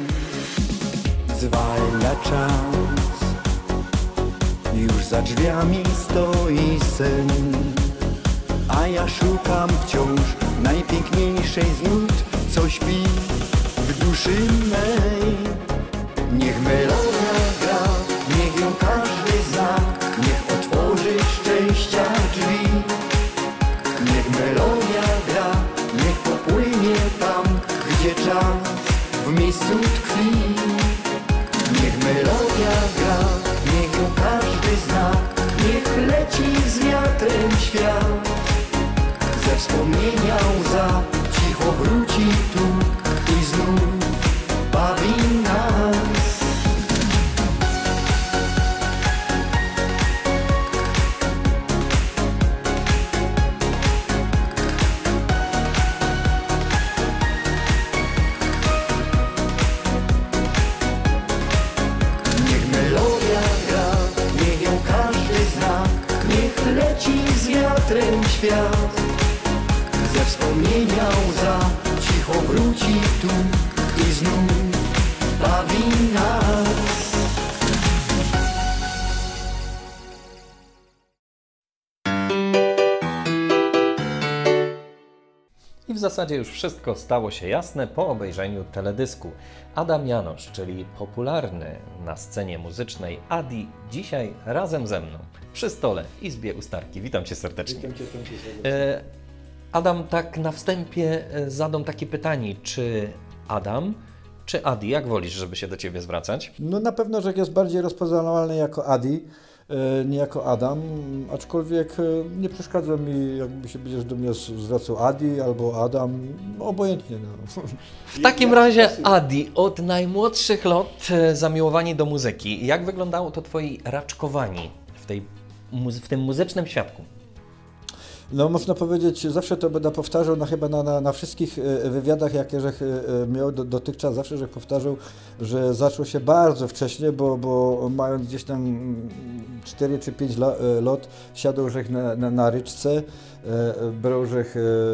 zwalnia czas, już za drzwiami stoi sen, a ja szukam wciąż najpiękniejszej z nut, co śpi w duszy mej. Niech melodia gra, niech ją każdy zna, niech otworzy szczęścia drzwi. Niech melodia gra, niech popłynie tam, gdzie czas w miejscu tkwi. Niech melodia wiatrem świat. Ze wspomnienia łza cicho wróci tu i znów bawi nas. I w zasadzie już wszystko stało się jasne po obejrzeniu teledysku. Adam Janosz, czyli popularny na scenie muzycznej Adi, dzisiaj razem ze mną przy stole w Izbie Ustarki. Witam Cię serdecznie. Witam Cię serdecznie. Adam, tak na wstępie zadam takie pytanie, czy Adam, czy Adi, jak wolisz, żeby się do Ciebie zwracać? No na pewno, że jest bardziej rozpoznawalny jako Adi, nie jako Adam, aczkolwiek nie przeszkadza mi, jakby się będziesz do mnie zwracał Adi albo Adam, obojętnie. No. W takim razie Adi, od najmłodszych lat zamiłowani do muzyki. Jak wyglądało to Twoje raczkowanie w tym muzycznym świadku? No można powiedzieć, zawsze to będę powtarzał, chyba na wszystkich wywiadach, jakie żech miał dotychczas, zawsze żech powtarzał, że zaczął się bardzo wcześnie, bo mając gdzieś tam 4 czy 5 lat, siadał żech na ryczce, brał żech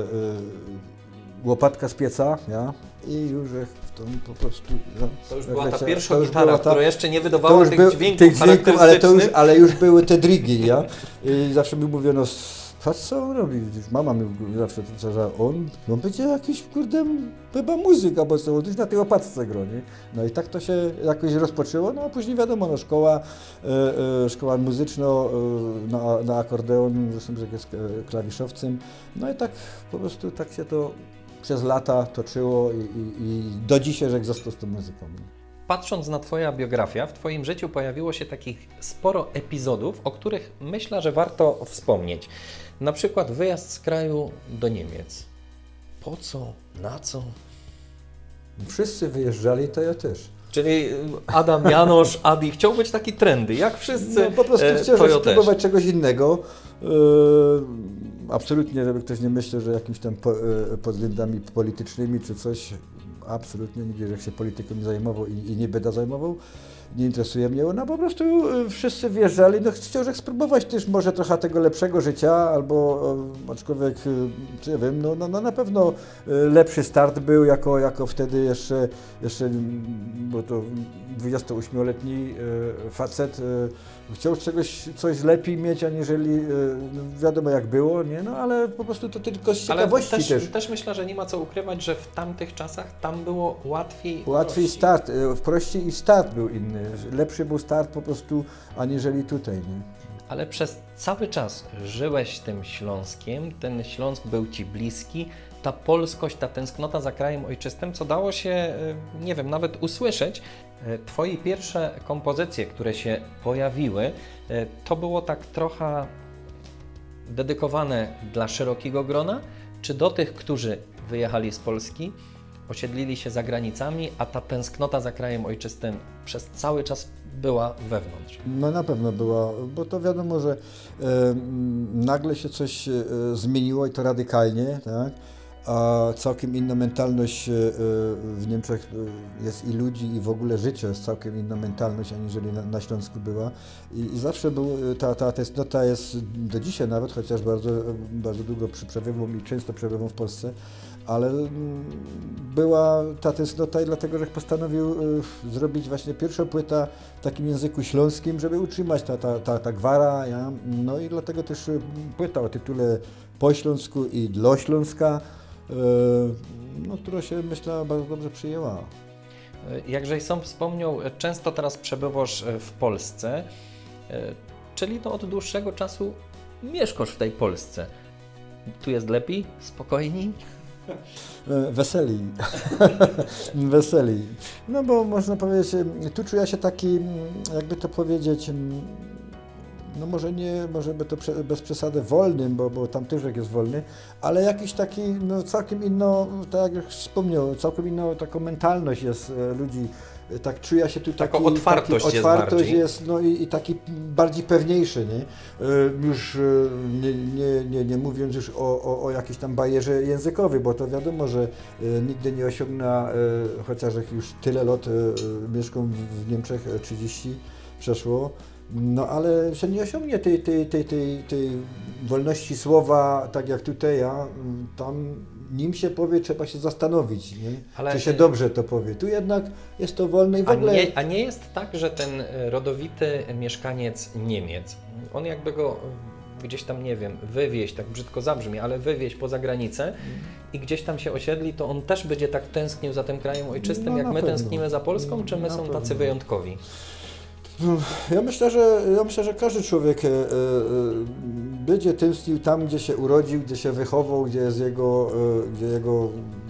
łopatka z pieca, ja, i już żech w tą po prostu... To już była ta pierwsza gitara, która jeszcze nie wydawała tych dźwięków charakterystycznych. ale już były te drigi, ja, i zawsze mi mówiono, patrz co on robi, mama mi zawsze powtarza, on będzie jakiś, kurde, chyba muzyka, bo co, on już na tej opatce gra, nie? No i tak to się jakoś rozpoczęło, no a później wiadomo, no szkoła muzyczna na akordeon, zresztą że jest klawiszowcem, no i tak po prostu tak się to przez lata toczyło i do dzisiaj, że został z tą muzyką. Nie? Patrząc na Twoja biografia, w Twoim życiu pojawiło się takich sporo epizodów, o których myślę, że warto wspomnieć. Na przykład wyjazd z kraju do Niemiec. Po co? Na co? Wszyscy wyjeżdżali, to ja też. Czyli Adam Janosz, Adi chciał być taki trendy, jak wszyscy. No, po prostu chciałem spróbować czegoś innego. Absolutnie, żeby ktoś nie myślał, że jakimiś tam pod względami politycznymi czy coś. Absolutnie nigdy, że się polityką nie zajmował i nie będę zajmował. Nie interesuje mnie, no po prostu wszyscy wjeżdżali, no chciał spróbować też może trochę tego lepszego życia, albo aczkolwiek, czy nie wiem, no na pewno lepszy start był jako wtedy jeszcze bo to 28-letni facet chciał coś lepiej mieć, aniżeli wiadomo jak było, nie? No ale po prostu to tylko z ciekawości też myślę, że nie ma co ukrywać, że w tamtych czasach tam było łatwiej. Łatwiej start, prościej i start był inny. Lepszy był start po prostu, aniżeli tutaj, nie? Ale przez cały czas żyłeś tym Śląskiem, ten Śląsk był Ci bliski, ta polskość, ta tęsknota za krajem ojczystym, co dało się, nie wiem, nawet usłyszeć. Twoje pierwsze kompozycje, które się pojawiły, to było tak trochę dedykowane dla szerokiego grona, czy do tych, którzy wyjechali z Polski, osiedlili się za granicami, a ta tęsknota za krajem ojczystym przez cały czas była wewnątrz? No na pewno była, bo to wiadomo, że nagle się coś zmieniło i to radykalnie, tak? A całkiem inna mentalność w Niemczech jest i ludzi, i w ogóle życie jest całkiem inna mentalność, aniżeli na Śląsku była. I zawsze ta tęsknota jest do dzisiaj nawet, chociaż bardzo długo przebywam i często przebywam w Polsce, ale była ta tęsknota i dlatego, że postanowił zrobić właśnie pierwszą płytę w takim języku śląskim, żeby utrzymać ta gwara, ja? No i dlatego też płyta o tytule Po Śląsku i dla Śląska, no, która się, myślę, bardzo dobrze przyjęła. Jakżeś sam wspomniał, często teraz przebywasz w Polsce, czyli to od dłuższego czasu mieszkasz w tej Polsce. Tu jest lepiej, spokojniej? Weseli. Weseli. No bo można powiedzieć, tu czuję się taki, jakby to powiedzieć, no może by to bez przesady wolnym, bo tam też jest wolny, ale jakiś taki, no całkiem inną, tak jak wspomniał, całkiem inną taką mentalność jest ludzi, tak czuję się tu taki... Otwartość jest, no i taki bardziej pewniejszy, nie? Już nie mówiąc już o jakiejś tam barierze językowej, bo to wiadomo, że nigdy nie osiągnę, chociaż już tyle lat mieszkam w Niemczech, 30, przeszło. No ale się nie osiągnie tej wolności słowa, tak jak tutaj, tam nim się powie, trzeba się zastanowić, nie? Ale Czy się dobrze to powie. Tu jednak jest to wolne i w ogóle... A nie jest tak, że ten rodowity mieszkaniec Niemiec, on jakby go gdzieś tam, nie wiem, wywieźć, tak brzydko zabrzmi, ale wywieźć poza granicę i gdzieś tam się osiedli, to on też będzie tak tęsknił za tym krajem ojczystym, No, jak na my pewno. tęsknimy za Polską, czy my są tacy wyjątkowi? Ja myślę, że każdy człowiek będzie tęsknił tam, gdzie się urodził, gdzie się wychował, gdzie jest jego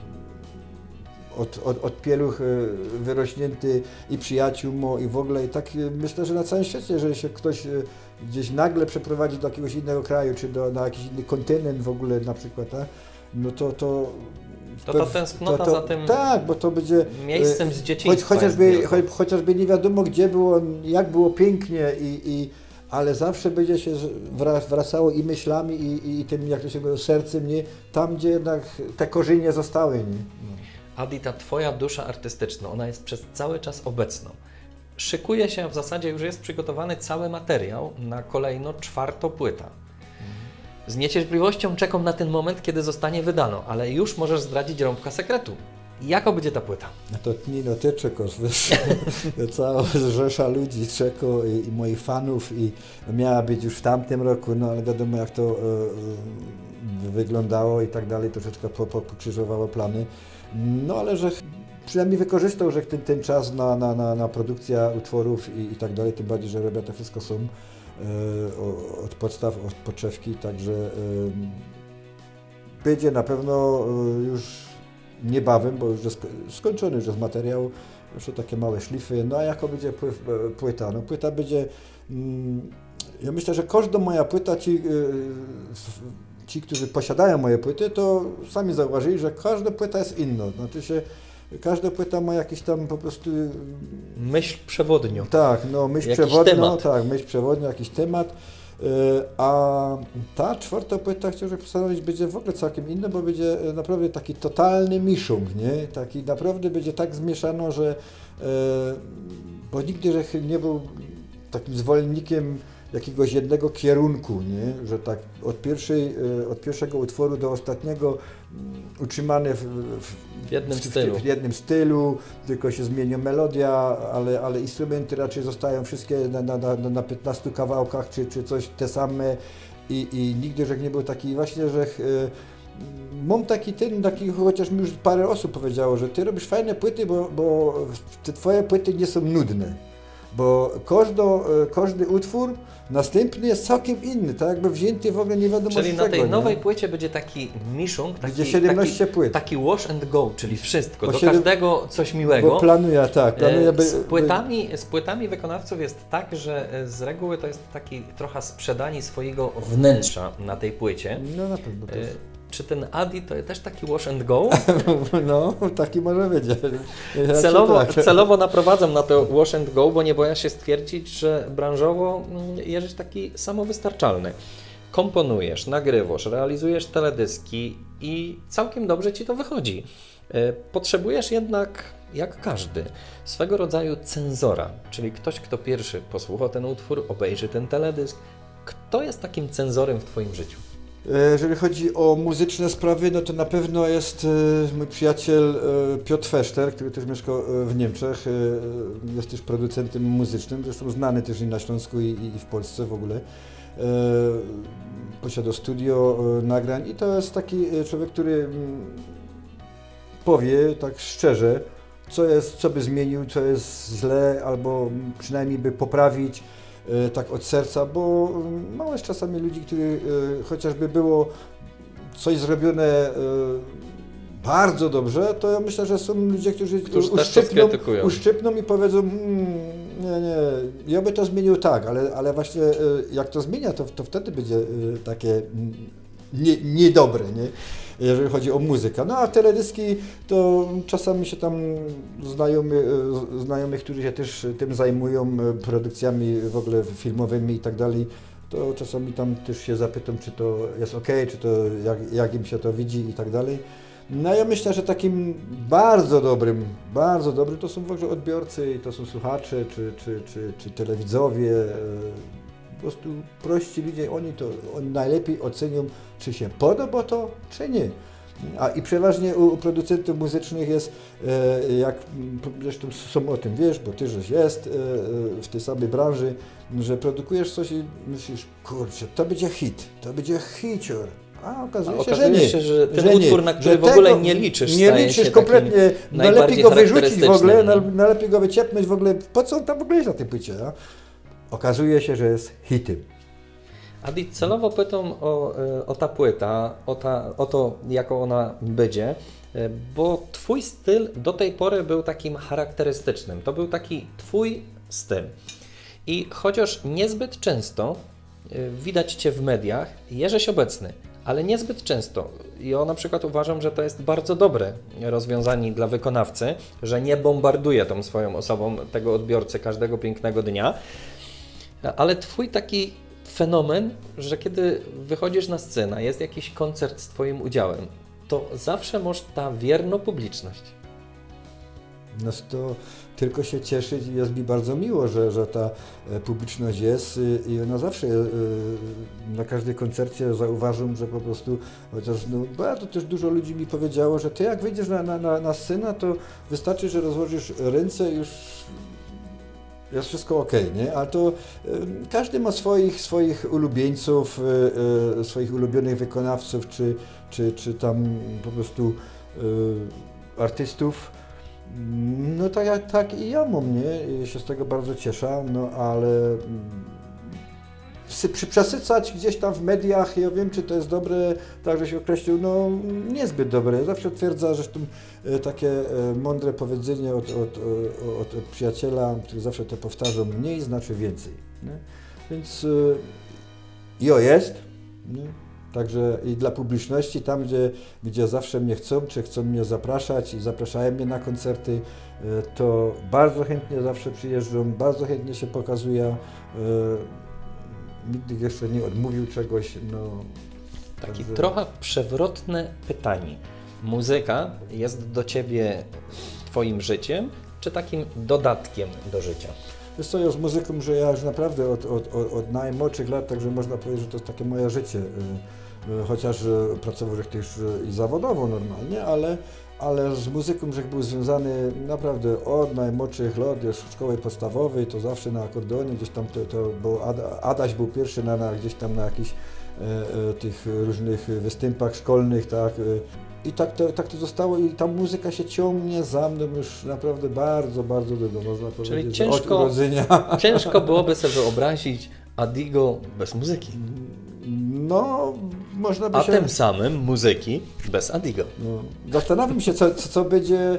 od pieluch wyrośnięty i przyjaciół i w ogóle. I tak myślę, że na całym świecie, jeżeli się ktoś gdzieś nagle przeprowadzi do jakiegoś innego kraju, czy na jakiś inny kontynent w ogóle na przykład, no to ta tęsknota za tym tak, bo to będzie miejscem z dzieciństwa. Chociażby nie wiadomo gdzie było, jak było pięknie, ale zawsze będzie się wracało i myślami i tym, jak to się mówi, sercem, nie? Tam, gdzie jednak te korzenie zostały. Nie? No. Adi, ta Twoja dusza artystyczna, ona jest przez cały czas obecna. Szykuje się, w zasadzie już jest przygotowany cały materiał na kolejno 4. płyta. Z niecierpliwością czekam na ten moment, kiedy zostanie wydano, ale już możesz zdradzić rąbka sekretu. Jaka będzie ta płyta? No to Nino, ty czekasz, wiesz, cała rzesza ludzi czeka i moich fanów i miała być już w tamtym roku, no ale wiadomo jak to wyglądało i tak dalej, troszeczkę pokrzyżowało plany. No ale że przynajmniej wykorzystał, że ten czas na produkcję utworów i tak dalej, tym bardziej, że robię to wszystko są od podstaw, od podszewki, także będzie na pewno już niebawem, bo już jest skończony już jest materiał, jeszcze takie małe szlify, no a jaka będzie płyta? No płyta będzie, ja myślę, że każda moja płyta, ci, którzy posiadają moje płyty, to sami zauważyli, że każda płyta jest inna, znaczy się każda płyta ma jakiś tam po prostu... Myśl przewodnią. Tak, no myśl przewodnią, tak, myśl przewodnią, jakiś temat. A ta 4. płyta, chciałbym postanowić, będzie w ogóle całkiem inna, bo będzie naprawdę taki totalny miszung, nie? Taki naprawdę będzie tak zmieszano, że... Bo nigdy że nie był takim zwolennikiem jakiegoś jednego kierunku, nie? Że tak od pierwszego utworu do ostatniego utrzymany w jednym stylu, tylko się zmienia melodia, ale instrumenty raczej zostają wszystkie na 15 kawałkach, czy coś te same i nigdy że nie był taki właśnie, że mam taki chociaż mi już parę osób powiedziało, że ty robisz fajne płyty, bo te twoje płyty nie są nudne. Bo każdy utwór następny jest całkiem inny, tak jakby wzięty w ogóle nie wiadomo z czego. Czyli na tej nowej płycie będzie taki miszung, będzie 17 płyt. Taki wash and go, czyli wszystko, do każdego coś miłego. Bo planuję. Z płytami wykonawców jest tak, że z reguły to jest taki trochę sprzedanie swojego wnętrza na tej płycie. No na pewno też. Czy ten Adi to jest też taki wash and go? No, taki może być. Celowo naprowadzam na to wash and go, bo nie boję się stwierdzić, że branżowo jesteś taki samowystarczalny. Komponujesz, nagrywasz, realizujesz teledyski i całkiem dobrze Ci to wychodzi. Potrzebujesz jednak, jak każdy, swego rodzaju cenzora, czyli ktoś, kto pierwszy posłucha ten utwór, obejrzy ten teledysk. Kto jest takim cenzorem w Twoim życiu? Jeżeli chodzi o muzyczne sprawy, no to na pewno jest mój przyjaciel Piotr Feszter, który też mieszka w Niemczech, jest też producentem muzycznym, zresztą znany też i na Śląsku i w Polsce w ogóle. Posiada studio nagrań i to jest taki człowiek, który powie tak szczerze, co by zmienił, co jest źle, albo przynajmniej by poprawić. Tak od serca, bo mało jest czasami ludzi, którzy chociażby było coś zrobione bardzo dobrze, to ja myślę, że są ludzie, którzy uszczypną i powiedzą nie, ja by to zmienił tak, ale właśnie jak to zmienia, to wtedy będzie takie niedobre, nie? Jeżeli chodzi o muzykę. No a teledyski to czasami się tam znajomych, którzy się też tym zajmują, produkcjami w ogóle filmowymi i tak dalej, to czasami tam też się zapytam, czy to jest ok, czy to jak im się to widzi i tak dalej. No ja myślę, że takim bardzo dobrym to są w ogóle odbiorcy, to są słuchacze, czy telewidzowie. Po prostu prości ludzie, oni najlepiej ocenią, czy się podoba to, czy nie. I przeważnie u producentów muzycznych jest, jak zresztą są o tym wiesz, bo ty żeś jest w tej samej branży, że produkujesz coś i myślisz, kurczę, to będzie hicior. A okazuje się, że nie. Że ten utwór, na który w ogóle nie liczysz, nie liczysz kompletnie, najlepiej go wyrzucić w ogóle, najlepiej go wyciepnąć w ogóle, po co on tam w ogóle jest na tej płycie, no? Okazuje się, że jest hitem. Adi, celowo pytam o ta płyta, o to, jaką ona będzie, bo twój styl do tej pory był takim charakterystycznym. To był taki twój styl. I chociaż niezbyt często widać cię w mediach, jesteś obecny, ale niezbyt często. I ja na przykład uważam, że to jest bardzo dobre rozwiązanie dla wykonawcy, że nie bombarduje tą swoją osobą tego odbiorcy każdego pięknego dnia, ale twój taki fenomen, że kiedy wychodzisz na scenę, jest jakiś koncert z twoim udziałem, to zawsze masz ta wierna publiczność. No to tylko się cieszyć i jest mi bardzo miło, że ta publiczność jest i ona zawsze na każdej koncercie zauważam, że po prostu, chociaż bardzo też dużo ludzi mi powiedziało, że ty jak wyjdziesz na scenę, to wystarczy, że rozłożysz ręce i już jest wszystko ok, nie? Ale to każdy ma swoich ulubieńców, swoich ulubionych wykonawców, czy tam po prostu artystów. No tak i ja mam, nie? I się z tego bardzo cieszę, no ale przesycać gdzieś tam w mediach, ja wiem, czy to jest dobre, tak że się określił, no niezbyt dobre. Zawsze twierdza, zresztą takie mądre powiedzenie od przyjaciela, który zawsze to powtarzał, mniej znaczy więcej. Nie? Więc jest, nie? Także i dla publiczności, tam gdzie zawsze mnie chcą, czy chcą mnie zapraszać i zapraszają mnie na koncerty, to bardzo chętnie zawsze przyjeżdżam, bardzo chętnie się pokazuję. Nigdy jeszcze nie odmówił czegoś. No, Takie trochę przewrotne pytanie. Muzyka jest do ciebie twoim życiem, czy takim dodatkiem do życia? Wiesz co, ja z muzyką, że ja już naprawdę od najmłodszych lat, także można powiedzieć, że to jest takie moje życie. Chociaż pracował też i zawodowo normalnie, ale z muzyką, że był związany naprawdę od najmłodszych lat, już w szkoły podstawowej, to zawsze na akordeonie, gdzieś tam to był Adaś był pierwszy gdzieś tam na jakichś tych różnych występach szkolnych, tak. I tak to zostało i ta muzyka się ciągnie za mną już naprawdę bardzo, bardzo długo, można powiedzieć, od urodzenia. Ciężko byłoby sobie wyobrazić Adigo bez muzyki. No, można by się... A tym samym muzyki bez Adigo. No, zastanawiam się, co będzie,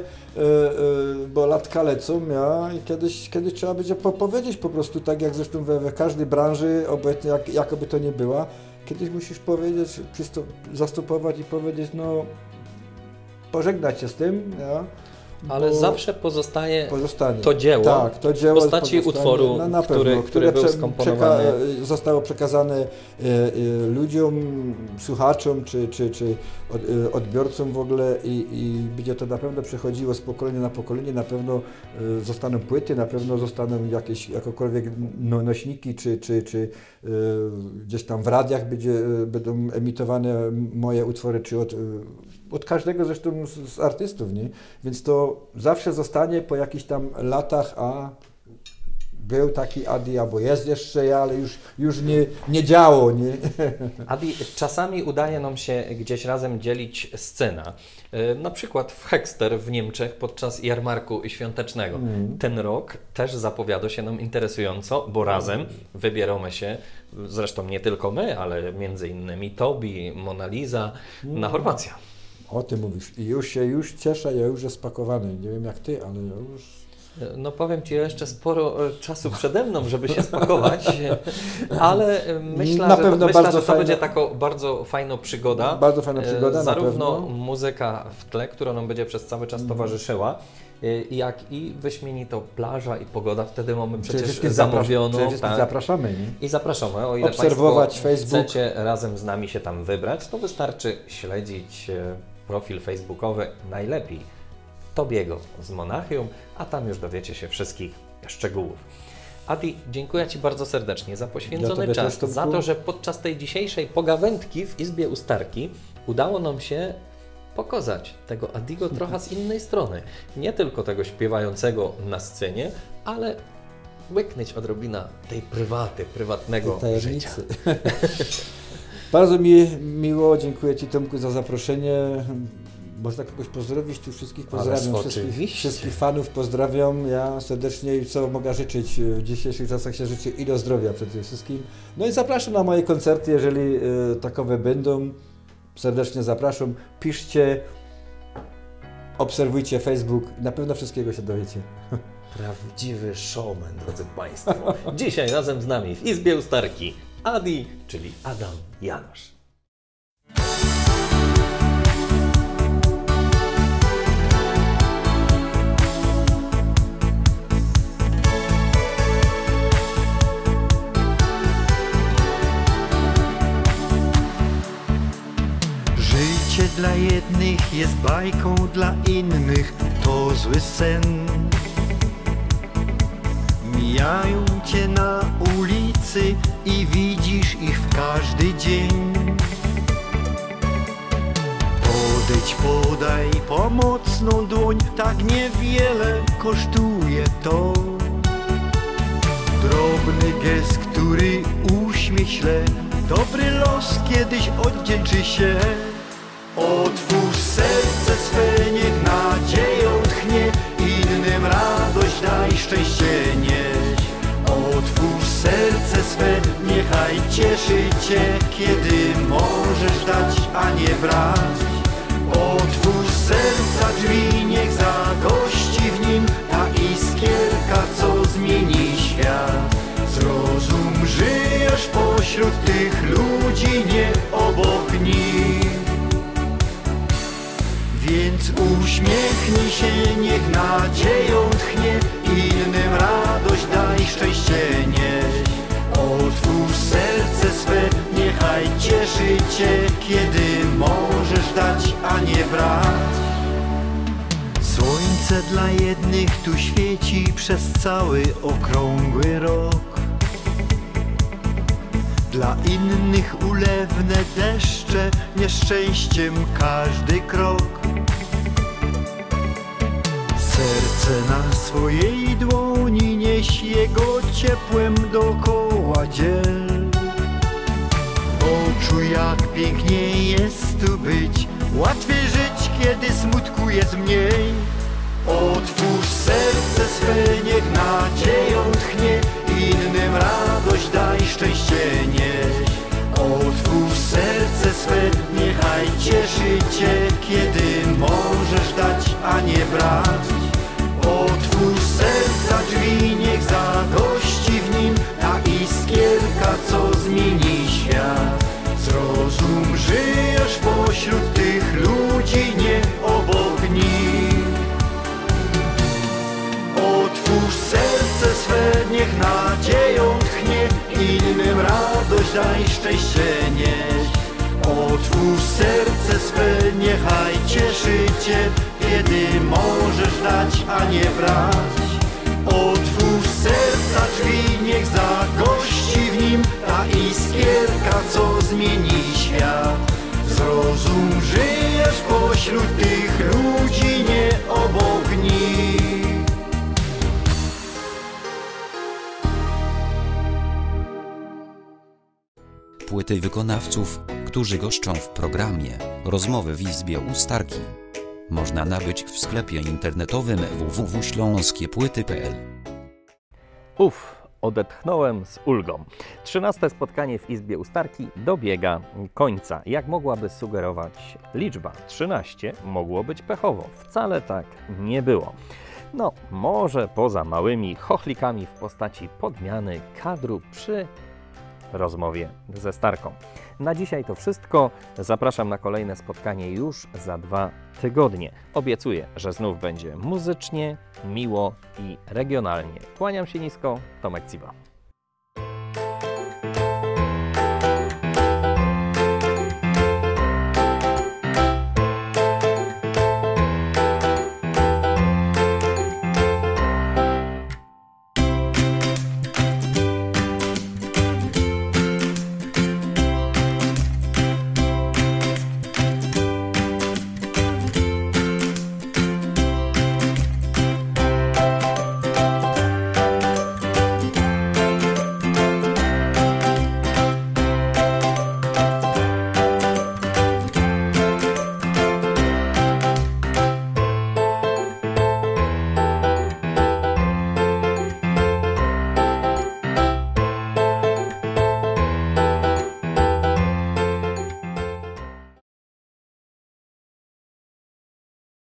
bo latka lecą, i kiedyś trzeba będzie powiedzieć po prostu, tak jak zresztą we każdej branży, obecnie jakoby to nie była, kiedyś musisz powiedzieć, zastopować i powiedzieć, no, pożegnać się z tym, ale zawsze pozostanie to dzieło, tak, to dzieło w postaci utworu, który był skomponowany. Zostało przekazane ludziom, słuchaczom czy odbiorcom w ogóle i będzie to na pewno przechodziło z pokolenia na pokolenie, na pewno zostaną płyty, na pewno zostaną jakokolwiek nośniki, czy gdzieś tam w radiach będą emitowane moje utwory, czy od każdego zresztą z artystów, nie? Więc to zawsze zostanie po jakichś tam latach, a był taki Adi, albo jest jeszcze ale już nie działo, nie? Adi, czasami udaje nam się gdzieś razem dzielić scenę. Na przykład w Hexter w Niemczech podczas jarmarku świątecznego. Ten rok też zapowiada się nam interesująco, bo razem wybieramy się, zresztą nie tylko my, ale między innymi Tobi, Mona Lisa, na Chorwację. O tym mówisz. I już cieszę, ja już jest spakowany. Nie wiem jak ty, ale ja już... No powiem ci, jeszcze sporo czasu przede mną, żeby się spakować, ale myślę, że to będzie taka bardzo fajna przygoda. Bardzo fajna przygoda, zarówno muzyka w tle, która nam będzie przez cały czas towarzyszyła, jak i wyśmienita plaża i pogoda. Wtedy mamy przecież zamówioną. Tak. Zapraszamy. Nie? I zapraszamy. O ile obserwować Państwo Facebook. Chcecie razem z nami się tam wybrać, to wystarczy śledzić profil facebookowy najlepiej Tobiego z Monachium, a tam już dowiecie się wszystkich szczegółów. Adi, dziękuję Ci bardzo serdecznie za poświęcony czas, za to, że podczas tej dzisiejszej pogawędki w Izbie Ustarki udało nam się pokazać tego Adiego trochę z innej strony. Nie tylko tego śpiewającego na scenie, ale łyknąć odrobina tej prywatnego życia. Bardzo mi miło, dziękuję Ci, Tomku, za zaproszenie. Można kogoś pozdrowić, tu wszystkich pozdrawiam, wszystkich fanów pozdrawiam. Ja serdecznie i co mogę życzyć, w dzisiejszych czasach się życzy i do zdrowia przede wszystkim. No i zapraszam na moje koncerty, jeżeli takowe będą. Serdecznie zapraszam, piszcie, obserwujcie Facebook, na pewno wszystkiego się dowiecie. Prawdziwy showman, drodzy Państwo. Dzisiaj razem z nami w Izbie Ustarki Adi, czyli Adam Janosz. Życie dla jednych jest bajką, dla innych to zły sen. Mijają Cię na ulicy i widzisz ich w każdy dzień. Podejdź, podaj pomocną dłoń, tak niewiele kosztuje to. Drobny gest, który uśmiech śle, dobry los kiedyś odwdzięczy się. Otwórz serce swe, niech nadzieją tchnie, innym radość daj, szczęście nieś. Otwórz serce swe, niechaj cieszy Cię, kiedy możesz dać, a nie brać. Otwórz serca drzwi, niech zagości w nim ta iskierka, co zmieni świat. Zrozum, żyjesz pośród tych ludzi, nie obok nich. Więc uśmiechnij się, niech nadzieją tchnie, innym radość daj, szczęście nieś. Otwórz serce swe, niechaj cieszy Cię, kiedy możesz dać, a nie brać. Słońce dla jednych tu świeci przez cały okrągły rok. Dla innych ulewne deszcze, nieszczęściem każdy krok. Serce na swojej dłoni nieś, jego ciepłem dokoła dziel. Poczuj, jak pięknie jest tu być, łatwiej żyć, kiedy smutku jest mniej. Otwórz serce swe, niech nadzieją tchnie, innym radość daj, szczęście nieś. Otwórz serce swe, niechaj cieszy Cię, kiedy możesz dać, a nie brać. Otwórz serca drzwi, niech zagości w nim ta iskierka, co zmieni świat. Zrozum, żyjesz pośród tych ludzi, nie obok nich. Otwórz serce swe, niech nadzieją tchnie, innym radość daj, szczęście nieś. Otwórz serce swe, niechaj cieszy Cię, kiedy możesz dać, a nie brać. Otwórz serca drzwi, niech zagości w nim ta iskierka, co zmieni świat. Zrozum, żyjesz pośród tych ludzi, nie obok nich. Płyty wykonawców, którzy goszczą w programie Rozmowy w Izbie Ustarki, można nabyć w sklepie internetowym www.śląskiepłyty.pl. Odetchnąłem z ulgą. 13. spotkanie w Izbie Ustarki dobiega końca. Jak mogłaby sugerować liczba 13, mogło być pechowo. Wcale tak nie było. No, może poza małymi chochlikami w postaci podmiany kadru przy rozmowie ze Starką. Na dzisiaj to wszystko. Zapraszam na kolejne spotkanie już za 2 tygodnie. Obiecuję, że znów będzie muzycznie, miło i regionalnie. Kłaniam się nisko, Tomek Ciba.